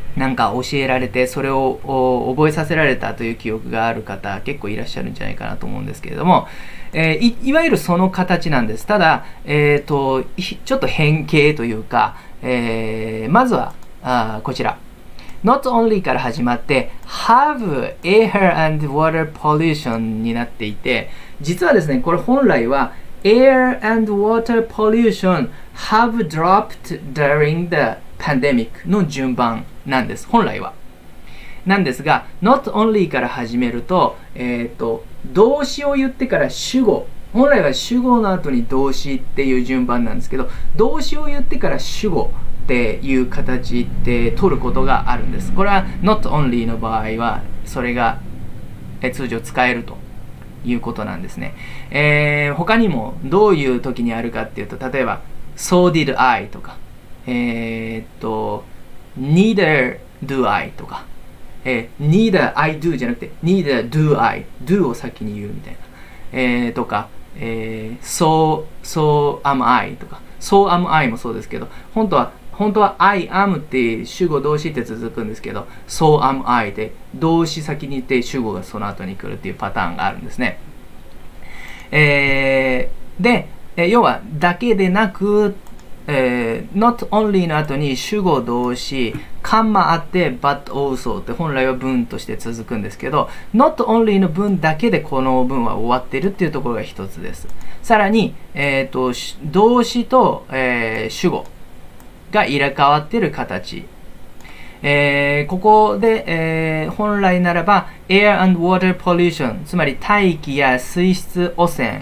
なんか教えられて、それを覚えさせられたという記憶がある方、結構いらっしゃるんじゃないかなと思うんですけれども、えー、い, いわゆるその形なんです。ただ、えーと、ちょっと変形というか、えー、まずはあこちら。not only から始まって have air and water pollution になっていて、実はですね、これ本来は air and water pollution have dropped during the pandemic の順番なんです。本来は。なんですが、not only から始めると、えっと、動詞を言ってから主語。本来は主語の後に動詞っていう順番なんですけど、動詞を言ってから主語っていう形で取ることがあるんです。これは not only の場合は、それが通常使えるということなんですね。えー、他にもどういう時にあるかっていうと、例えば、so did I とか、えー、っと、neither do I とか、えー、neither I do じゃなくて neither do I do を先に言うみたいな、えー、とか、えー、so, so am I とか so am I もそうですけど、本当は本当は I am って主語動詞って続くんですけど、so am I で動詞先に言って主語がその後に来るっていうパターンがあるんですね。えー、で、要はだけでなく、えー、not only の後に主語動詞、カンマあって but also って本来は文として続くんですけど、not only の文だけでこの文は終わってるっていうところが一つです。さらに、えーと、動詞と、えー、主語が入れ替わってる形。えー、ここで、えー、本来ならば air and water pollution、 つまり大気や水質汚染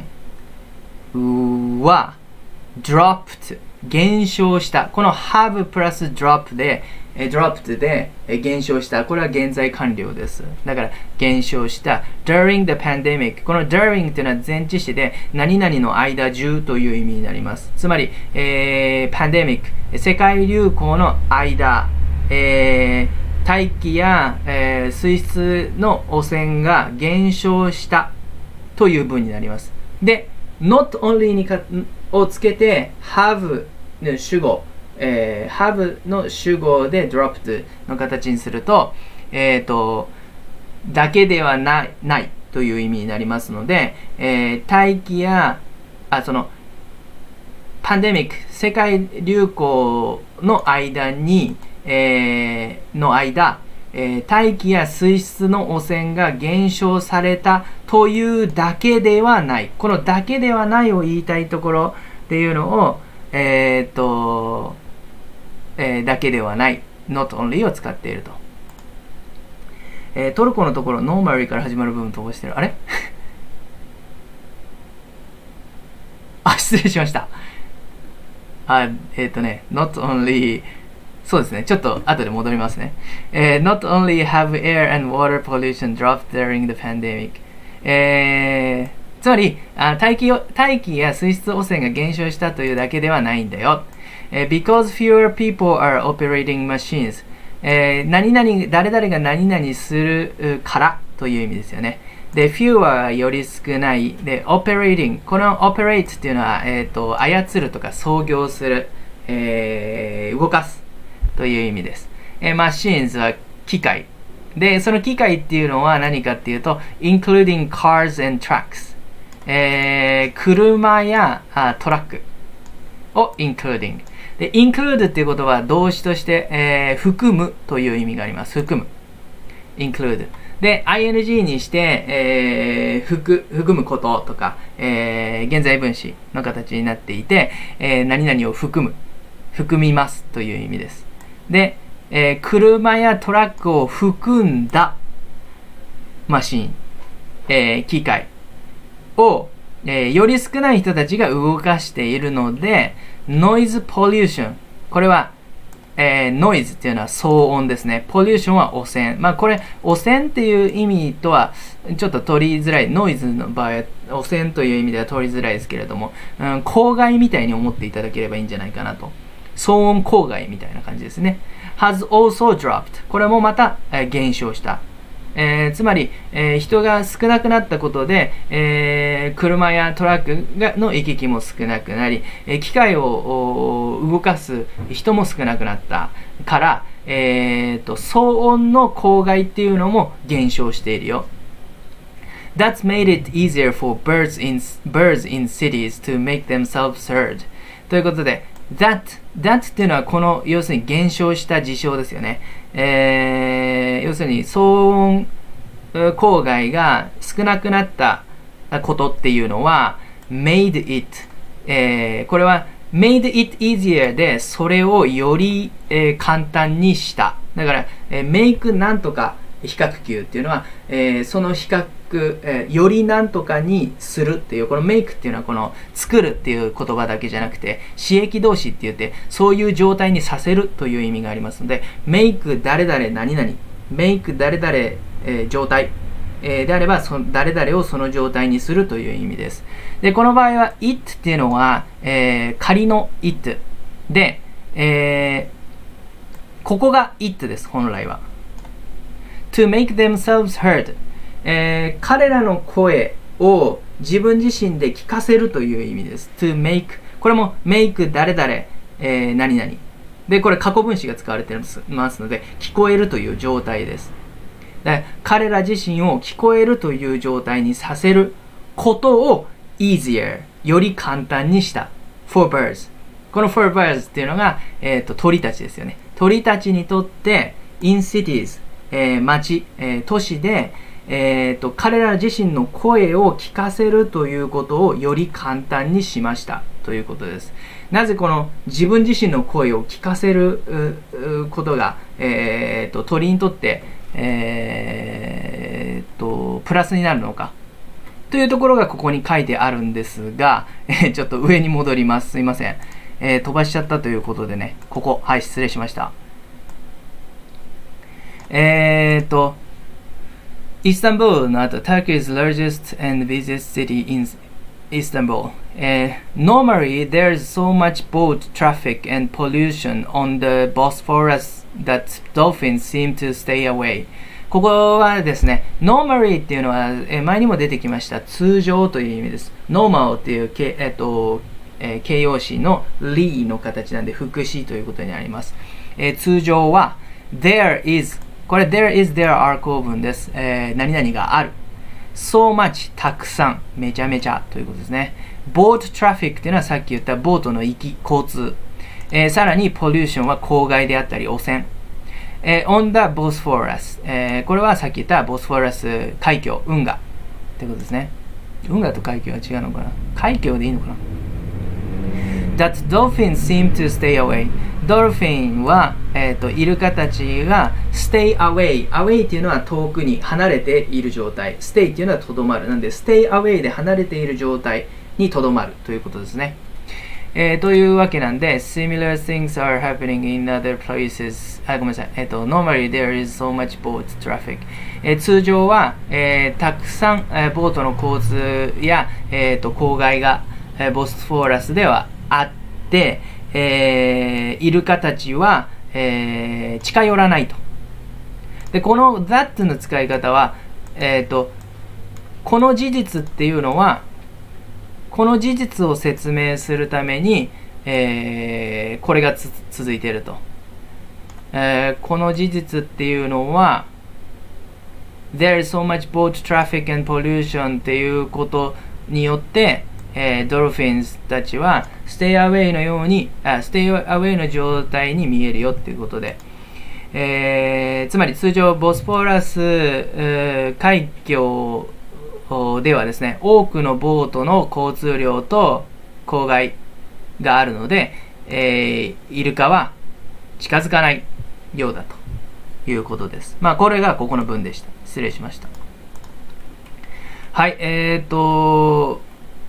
は dropped、減少した。この have プラス drop で、え dropped で、え減少した。これは現在完了です。だから減少した。during the pandemic。この during というのは前置詞で何々の間中という意味になります。つまり、えー、pandemic、世界流行の間、えー、大気や、えー、水質の汚染が減少したという文になります。で、not only にかをつけて have の主語、えー、have の主語で dropped の形にすると、えっと、だけではない、ないという意味になりますので、えー、大気や、あ、その、パンデミック、世界流行の間に、えー、の間、えー、大気や水質の汚染が減少されたというだけではない。このだけではないを言いたいところっていうのを、えー、っと、えー、だけではない、not only を使っていると。えー、トルコのところ、normally から始まる部分飛ばしてる。あれあ、失礼しました。あ、えー、っとね、not only、そうですね。ちょっと後で戻りますね。えー、not only have air and water pollution dropped during the pandemic、えー、つまりあ大気、大気や水質汚染が減少したというだけではないんだよ。えー、because fewer people are operating machines、えー、何々、誰々が何々するからという意味ですよね。で、fewer はより少ない。で、operating。この operate っていうのは、えっと、操るとか創業する、えー、動かすという意味です。えー、machines は機械。で、その機械っていうのは何かっていうと、including cars and trucks。えー、車やあトラックを including。で、include っていうことは動詞として、えー、含むという意味があります。含む。include。で、ing にして、えー、含、含むこととか、えー、現在分詞の形になっていて、えー、何々を含む。含みますという意味です。で、えー、車やトラックを含んだマシン、えー、機械を、えー、より少ない人たちが動かしているので、ノイズポリューション。これは、えー、ノイズっていうのは騒音ですね。ポリューションは汚染。まあこれ、汚染っていう意味とはちょっと取りづらい。ノイズの場合は汚染という意味では取りづらいですけれども、うん、公害みたいに思っていただければいいんじゃないかなと。騒音公害みたいな感じですね。has also dropped。これもまた、えー、減少した。えー、つまり、えー、人が少なくなったことで、えー、車やトラックがの行き来も少なくなり、えー、機械を動かす人も少なくなったから、 えー、と騒音の公害っていうのも減少しているよ。That's made it easier for birds in, birds in cities to make themselves heard. ということで、that, that っていうのはこの要するに減少した事象ですよね。えー、要するに騒音公害が少なくなったことっていうのは made it、えー、これは made it easier でそれをより、えー、簡単にした。だから、えー、make なんとか比較級っていうのは、えー、その比較、えー、よりなんとかにするっていう、この make っていうのはこの作るっていう言葉だけじゃなくて、詞液動詞って言って、そういう状態にさせるという意味がありますので、make 誰々何々、make 誰々、えー、状態、えー、であればそ誰々をその状態にするという意味です。で、この場合は it っていうのは、えー、仮の it で、えー、ここが it です、本来は。to make themselves heard、えー、彼らの声を自分自身で聞かせるという意味です。to make、これも make 誰々、えー、何々。で、これ過去分詞が使われていますので、聞こえるという状態です。で、彼ら自身を聞こえるという状態にさせることを easier、より簡単にした。for birds。この for birds っていうのが、えーと、鳥たちですよね。鳥たちにとって in cities、えー、町、えー、都市で、えーと、彼ら自身の声を聞かせるということをより簡単にしましたということです。なぜこの自分自身の声を聞かせることが、えーと、鳥にとってえー、っとプラスになるのかというところがここに書いてあるんですが、えー、ちょっと上に戻ります。すいません、えー、飛ばしちゃったということでね、ここ、はい、失礼しました。えー、っとイスタンブールの後、Turkey's largest and busiest city in Istanbul. Uh, normally, there's so much boat traffic and pollution on the Bosphorus that dolphins seem to stay away. ここはですね、normally っていうのは、えー、前にも出てきました通常という意味です。normal っていう、えーとえー、形容詞の ly の形なんで副詞ということになります。えー、通常は there is、 これ there is there are 構文です。えー、何々がある。so much たくさん、めちゃめちゃということですね。boat traffic っていうのはさっき言ったボートの行き、交通。えー、さらに pollution は公害であったり汚染。えー、on the Bosphorus、えー、これはさっき言ったボスフォラス海峡、運河ってことですね。運河と海峡は違うのかな、海峡でいいのかな。 That dolphins seem to stay away。 ドルフィンは、えーと、イルカたちが stay away。 away っていうのは遠くに離れている状態。stay っていうのはとどまる。なんで stay away で離れている状態にとどまるということですね。えー、というわけなんで similar things are happening in other places。 あ、ごめんなさい。えっ、ー、と normally there is so much boat traffic。えー、通常は、えー、たくさん、えー、ボートの交通や、えー、と公害が、えー、ボスフォーラスではあって、えー、イルカたちは、えー、近寄らないと。で、この that の使い方は、えー、とこの事実っていうのはこの事実を説明するために、えー、これがつ続いていると、えー。この事実っていうのは There is so much boat traffic and pollution っていうことによって、えー、ドルフィンズたちは Stay away のようにあ Stay away の状態に見えるよっていうことで、えー、つまり通常ボスポーラス、えー、海峡ではですね、多くのボートの交通量と公害があるので、えー、イルカは近づかないようだということです。まあこれがここの文でした。失礼しました。はい、えーと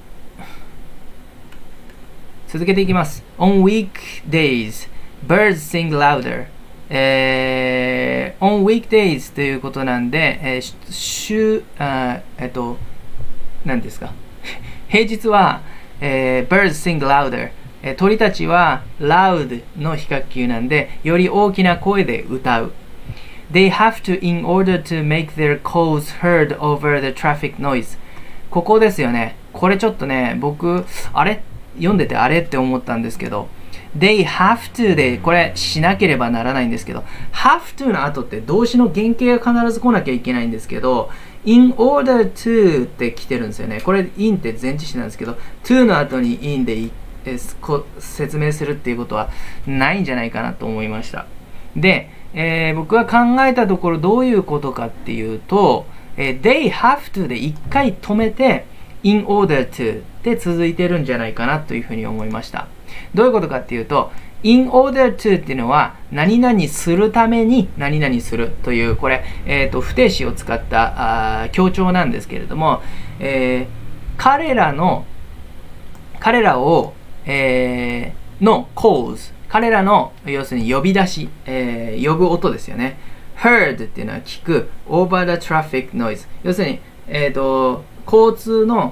続けていきます。On weekdays, birds sing louder。えー、on weekdays ということなんで、えー、週、あえっと、何ですか平日は、えー、birds sing louder、えー、鳥たちは loud の比較級なんで、より大きな声で歌う。They have to in order to make their calls heard over the traffic noise。 ここですよね。これちょっとね、僕、あれ読んでてあれって思ったんですけど、 they have to でこれしなければならないんですけど、have to の後って動詞の原型が必ず来なきゃいけないんですけど、in order to って来てるんですよね。これ in って前置詞なんですけど、to の後に in で説明するっていうことはないんじゃないかなと思いました。で、えー、僕が考えたところどういうことかっていうと、えー、they have to で一回止めて in order to で続いてるんじゃないかなというふうに思いました。どういうことかっていうと、in order to っていうのは何々するために何々するというこれ、えー、と不定詞を使ったあ強調なんですけれども、えー、彼らの彼らを、えー、の cause 彼らの要するに呼び出し、えー、呼ぶ音ですよね。heard っていうのは聞く over the traffic noise 要するに、えー、と交通の、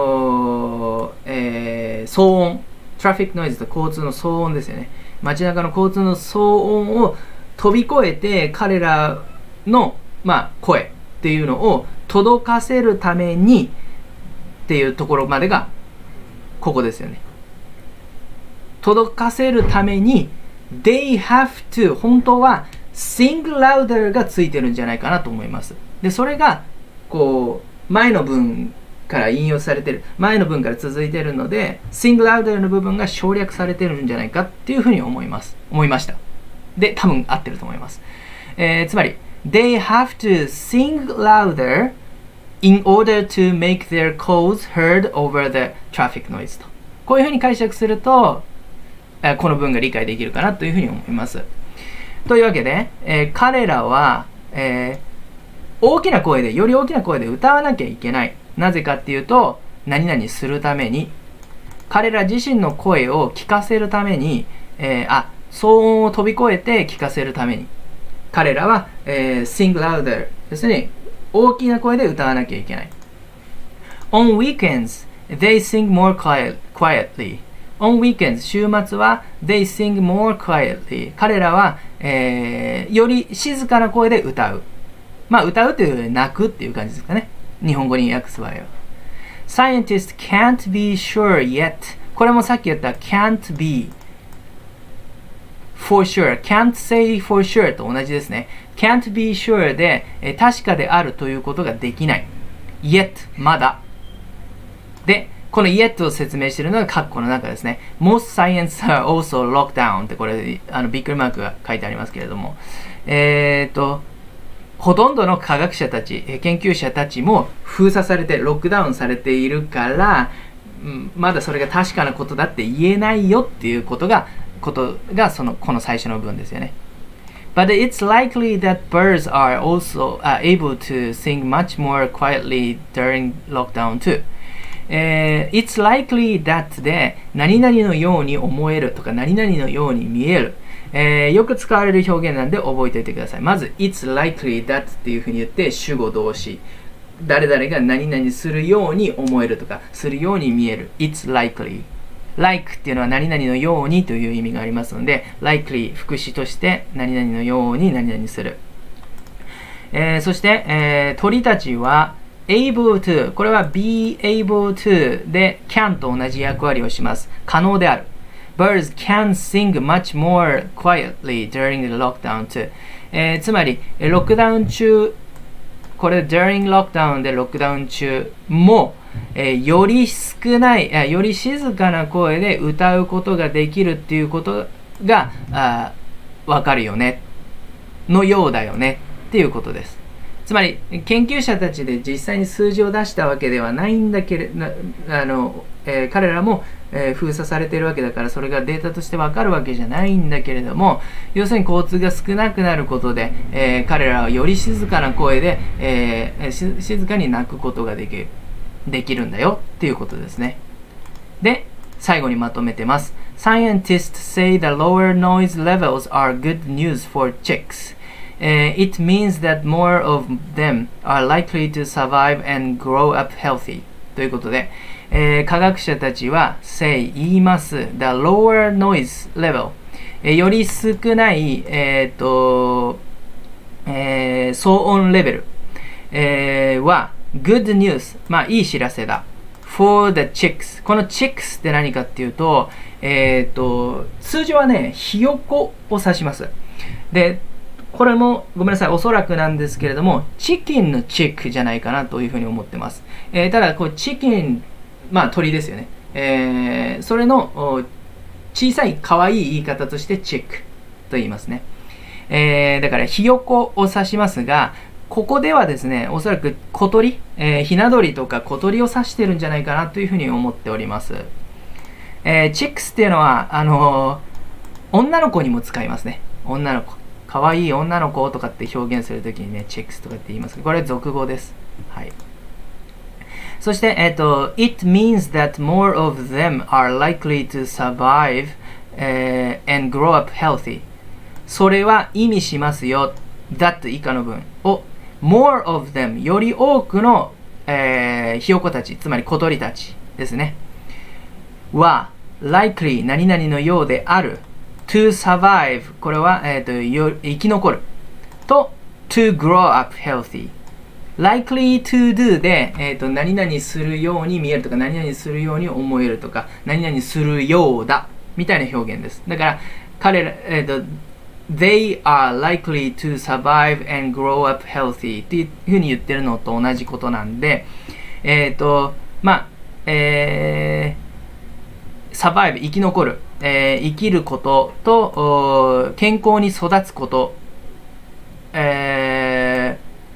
えー、騒音トラフィックノイズと交通の騒音ですよね。街中の交通の騒音を飛び越えて彼らの、まあ、声っていうのを届かせるためにっていうところまでがここですよね。届かせるために they have to 本当は sing louder がついてるんじゃないかなと思います。で、それがこう前の文から引用されてる前の文から続いているので sing louder の部分が省略されてるんじゃないかっていうふうに思います思いました。で、多分合ってると思います。えー、つまり they have to sing louder in order to make their calls heard over the traffic noise とこういうふうに解釈すると、えー、この文が理解できるかなというふうに思います。というわけで、えー、彼らは、えー、大きな声でより大きな声で歌わなきゃいけない。なぜかっていうと、何々するために、彼ら自身の声を聞かせるために、えー、あ、騒音を飛び越えて聞かせるために、彼らは、えー、sing louder、要するに大きな声で歌わなきゃいけない。On weekends, they sing more quiet, quietly. On weekends, 週末は they sing more quietly. 彼らは、えー、より静かな声で歌う。まあ、歌うというより泣くっていう感じですかね。日本語に訳す場合は。Scientists can't be sure yet. これもさっき言った can't be for sure. Can't say for sure と同じですね。can't be sure で、えー、確かであるということができない。yet まだ。で、この yet を説明しているのが括弧の中ですね。Most science are also locked down ってこれあのびっくりマークが書いてありますけれども。えーと、ほとんどの科学者たち、研究者たちも封鎖されて、ロックダウンされているから、うん、まだそれが確かなことだって言えないよっていうことが、ことがそのこの最初の文ですよね。But it's likely that birds are also、uh, able to sing much more quietly during lockdown too. えー、It's likely that で何々のように思えるとか何々のように見える。えー、よく使われる表現なんで覚えておいてください。まず、it's likely that っていうふうに言って、主語動詞。誰々が何々するように思えるとか、するように見える。it's likely。like っていうのは何々のようにという意味がありますので、likely 副詞として何々のように何々する。えー、そして、えー、鳥たちは able to。これは be able to で can と同じ役割をします。可能である。Birds can sing much more quietly during the lockdown too、えー、つまりロックダウン中これ during lockdown でロックダウン中も、えー、より少ない、より静かな声で歌うことができるっていうことがあわかるよねのようだよねっていうことです。つまり研究者たちで実際に数字を出したわけではないんだけれどあの、えー、彼らもえー、封鎖されているわけだからそれがデータとしてわかるわけじゃないんだけれども、要するに交通が少なくなることで、えー、彼らはより静かな声で、えー、静かに鳴くことができる、できるんだよっていうことですね。で、最後にまとめてます。Scientists say the lower noise levels are good news for chicks.Uh, it means that more of them are likely to survive and grow up healthy. ということで、えー、科学者たちは say 言います the lower noise level、えー、より少ない、えーとえー、騒音レベル、えー、は good news まあいい知らせだ for the chicks。 この chicks って何かっていうと、 えっと、通常はね、ひよこを指します。で、これもごめんなさい、おそらくなんですけれども、チキンのチックじゃないかなというふうに思ってます。えー、ただ、こうチキン、まあ鳥ですよね。えー、それの小さい可愛い言い方としてチックと言いますね。えー、だからひよこを指しますが、ここではですね、おそらく小鳥、えー、ひな鳥とか小鳥を指してるんじゃないかなというふうに思っております。えー、チックスっていうのは、あのー、女の子にも使いますね。女の子。可愛い女の子とかって表現するときにね、チックスとかって言います。これは俗語です。はい。そして、えっと、it means that more of them are likely to survive、uh, and grow up healthy。それは意味しますよ。that 以下の文を more of them より多くの、えー、ひよこたち、つまり小鳥たちですね。は likely 何々のようである to survive これは、えー、とよ生き残ると to grow up healthy likely to do で、えー、と何々するように見えるとか何々するように思えるとか何々するようだみたいな表現です。だから彼ら、えー、とThey are likely to survive and grow up healthy っていうふうに言ってるのと同じことなんで、えっ、ー、と、まあ、えー、survive 生き残る、えー、生きることと健康に育つこと、え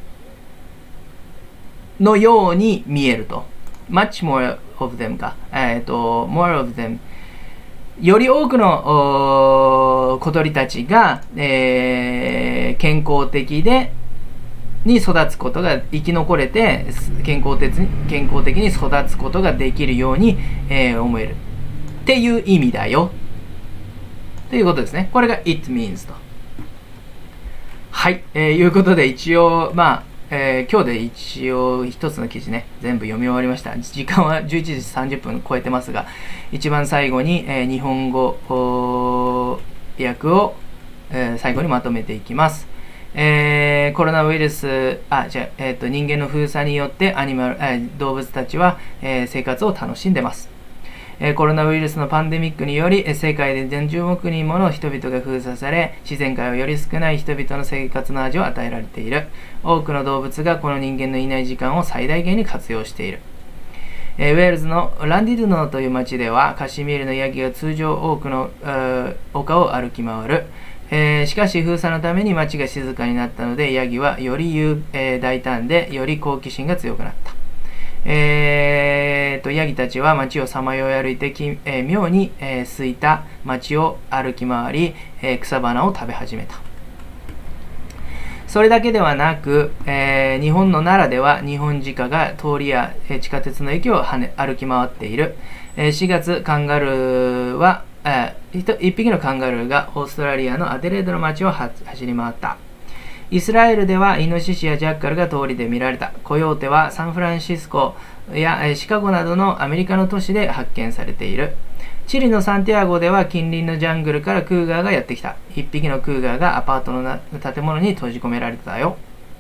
ー、のように見えると。much more of them か。えっ、ー、と、more of themより多くの小鳥たちが、えー、健康的でに育つことが生き残れて健康的に健康的に育つことができるように、えー、思えるっていう意味だよということですね。これが it means と。はい、えー、いうことで一応まあえー、今日で一応一つの記事ね全部読み終わりました。時間はじゅういちじさんじゅっぷん超えてますが、一番最後に、えー、日本語訳を、えー、最後にまとめていきます。えー、コロナウイルスあじゃあ、えー、と人間の封鎖によってアニマル、えー、動物たちは、えー、生活を楽しんでます。コロナウイルスのパンデミックにより世界で何十億人もの人々が封鎖され自然界をより少ない人々の生活の味を与えられている。多くの動物がこの人間のいない時間を最大限に活用している。ウェールズのランディドノーという町ではカシミールのヤギが通常多くの丘を歩き回る。えー、しかし封鎖のために町が静かになったのでヤギはより、えー、大胆でより好奇心が強くなった。えー、とヤギたちは街をさまよい歩いてき、えー、妙に、えー、空いた街を歩き回り、えー、草花を食べ始めた。それだけではなく、えー、日本の奈良では日本鹿が通りや、えー、地下鉄の駅をはね歩き回っている。えー、しがつカンガルーは、えー、一匹のカンガルーがオーストラリアのアデレードの街を走り回った。イスラエルではイノシシやジャッカルが通りで見られた。コヨーテはサンフランシスコやシカゴなどのアメリカの都市で発見されている。チリのサンティアゴでは近隣のジャングルからクーガーがやってきた。一匹のクーガーがアパートの建物に閉じ込められたよ。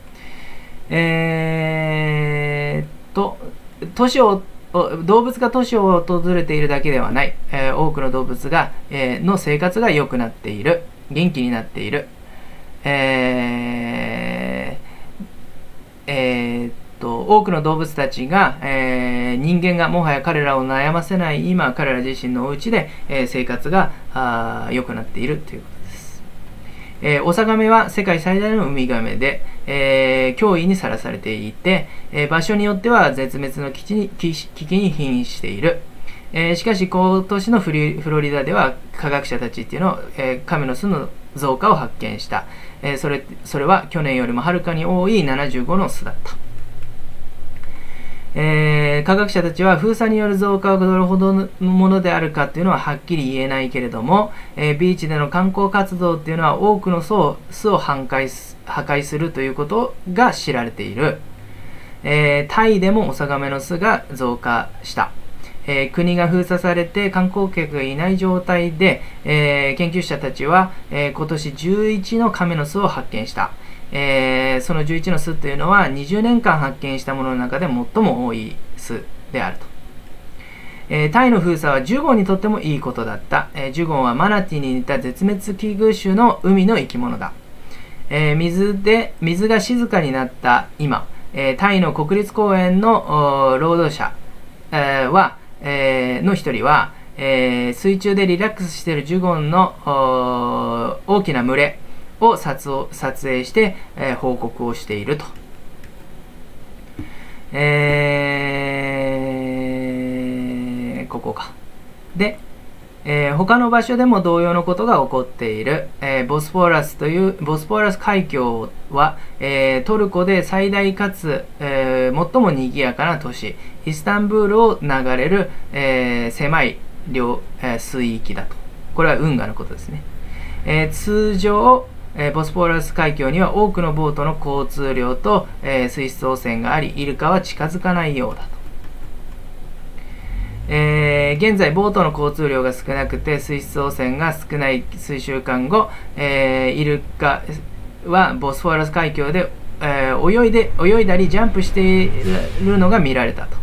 えーっと、都市を動物が都市を訪れているだけではない。えー、多くの動物が、えー、の生活が良くなっている。元気になっている。えーえー、っと多くの動物たちが、えー、人間がもはや彼らを悩ませない今彼ら自身のお家で、えー、生活が良くなっているということです。えー、オサガメは世界最大のウミガメで、えー、脅威にさらされていて、えー、場所によっては絶滅の危機に、危機に瀕している。えー、しかし今年のフリ、フロリダでは科学者たちっていうのを、えー、亀の巣の増加を発見した。えー、それ、それは去年よりもはるかに多いななじゅうごの巣だった。えー、科学者たちは封鎖による増加がどれほどのものであるかっていうのははっきり言えないけれども、えー、ビーチでの観光活動っていうのは多くの巣を、巣を破壊す、破壊するということが知られている。えー、タイでもオサガメの巣が増加した。えー、国が封鎖されて観光客がいない状態で、えー、研究者たちは、えー、今年じゅういちの亀の巣を発見した。えー、そのじゅういちの巣というのはにじゅうねんかん発見したものの中で最も多い巣であると。 えー、タイの封鎖はジュゴンにとってもいいことだった。えー、ジュゴンはマナティに似た絶滅危惧種の海の生き物だ。えー、水で、水が静かになった今、えー、タイの国立公園の労働者、えー、は、えー、の一人は、えー、水中でリラックスしているジュゴンの大きな群れを撮影して、えー、報告をしていると。えー、ここか。で、えー、他の場所でも同様のことが起こっている。えー、ボスポーラスという、ボスポーラス海峡は、えー、トルコで最大かつ、えー、最も賑やかな都市、イスタンブールを流れる、えー、狭い領、えー、水域だと。これは運河のことですね。えー、通常、えー、ボスポーラス海峡には多くのボートの交通量と、えー、水質汚染があり、イルカは近づかないようだと。えー、現在、ボートの交通量が少なくて水質汚染が少ない数週間後、えー、イルカはボスポーラス海峡で、えー、泳いで泳いだりジャンプしているのが見られたと。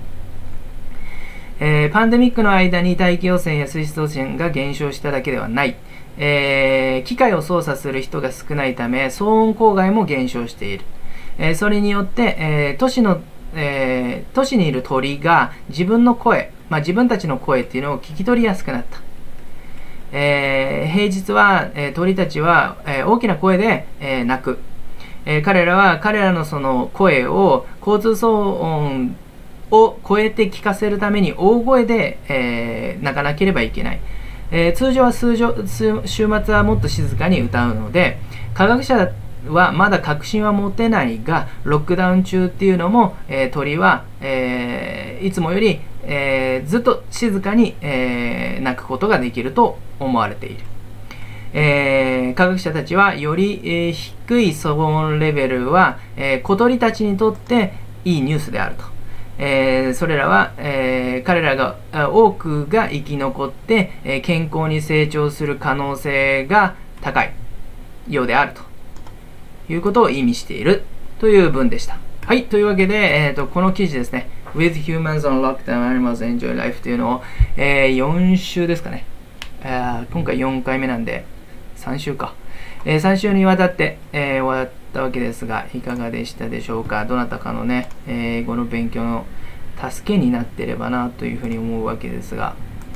えー、パンデミックの間に大気汚染や水質汚染が減少しただけではない。えー、機械を操作する人が少ないため騒音公害も減少している。えー、それによって、えー、都市の、えー、都市にいる鳥が自分の声、まあ、自分たちの声っていうのを聞き取りやすくなった。えー、平日は、えー、鳥たちは、えー、大きな声で、えー、鳴く。えー、彼らは彼らのその声を交通騒音を超えて聞かせるために大声で、えー、鳴かなければいけない。えー、通常は数週末はもっと静かに歌うので、科学者はまだ確信は持てないが、ロックダウン中っていうのも、えー、鳥は、えー、いつもより、えー、ずっと静かに、えー、鳴くことができると思われている。えー、科学者たちはより、えー、低い騒音レベルは、えー、小鳥たちにとっていいニュースであると。えー、それらは、えー、彼らが多くが生き残って、えー、健康に成長する可能性が高いようであるということを意味しているという文でした。はい、というわけで、えー、とこの記事ですね、With Humans on Lockdown, Animals Enjoy Life というのを、えー、よん週ですかね、えー、今回よんかいめなんでさん週か、えー、さん週にわたって、えー、終わったわけですが、いかがでしたでしょうか。どなたかのね、英語の勉強の助けになっていればなというふうに思うわけですが、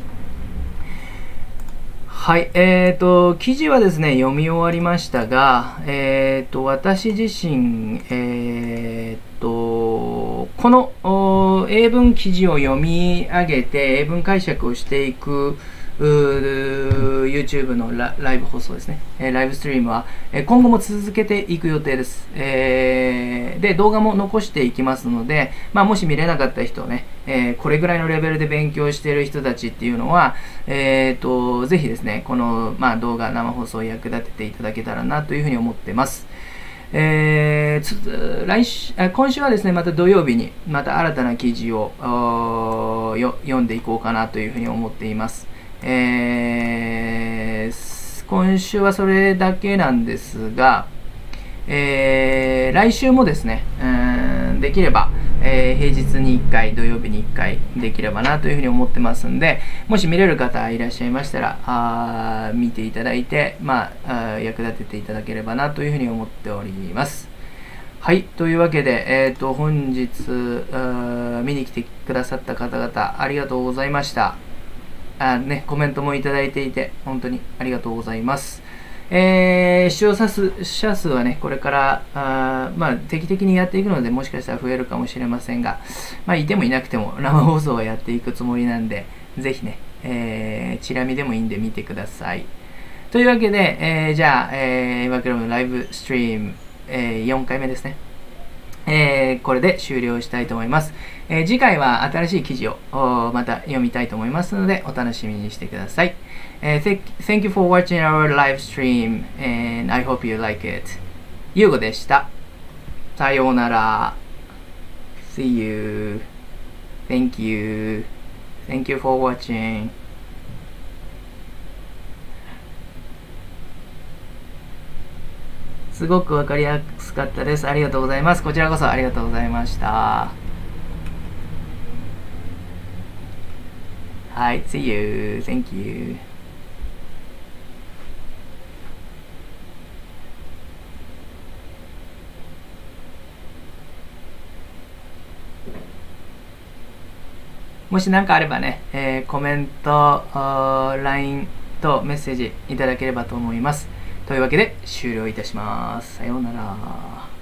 はい、えーと、記事はですね、読み終わりましたが、えーと、私自身、えーと、この英文記事を読み上げて、英文解釈をしていくYouTube の ラ, ライブ放送ですね、えー、ライブストリームは、えー、今後も続けていく予定です、えー、で動画も残していきますので、まあ、もし見れなかった人ね、えー、これぐらいのレベルで勉強している人たちっていうのは、えー、とぜひですねこの、まあ、動画生放送を役立てていただけたらなというふうに思ってます。えー、来週今週はですねまた土曜日にまた新たな記事をよ読んでいこうかなというふうに思っています。えー、今週はそれだけなんですが、えー、来週もですね、えー、できれば、えー、平日にいっかい土曜日にいっかいできればなというふうに思ってますんで、もし見れる方いらっしゃいましたらあ見ていただいて、まあ、あ役立てていただければなというふうに思っております。はい、というわけで、えー、と本日見に来てくださった方々ありがとうございました。あね、コメントもいただいていて本当にありがとうございます。えー、視聴者数、者数はねこれからあ、まあ、定期的にやっていくのでもしかしたら増えるかもしれませんが、まあ、いてもいなくても生放送はやっていくつもりなんでぜひね、えー、チラ見でもいいんで見てください。というわけで、えー、じゃあ、えー、今からのライブストリーム、えー、よんかいめですね。えー、これで終了したいと思います。えー、次回は新しい記事をまた読みたいと思いますのでお楽しみにしてください。えー、Thank you for watching our live stream and I hope you like it. ゆうごでした。さようなら。See you. Thank you. Thank you for watching. すごくわかりやすかったです。ありがとうございます。こちらこそありがとうございました。 はい、See you. Thank you. もし何かあればね、えー、コメント、ライン とメッセージいただければと思います。というわけで終了いたします。さようなら。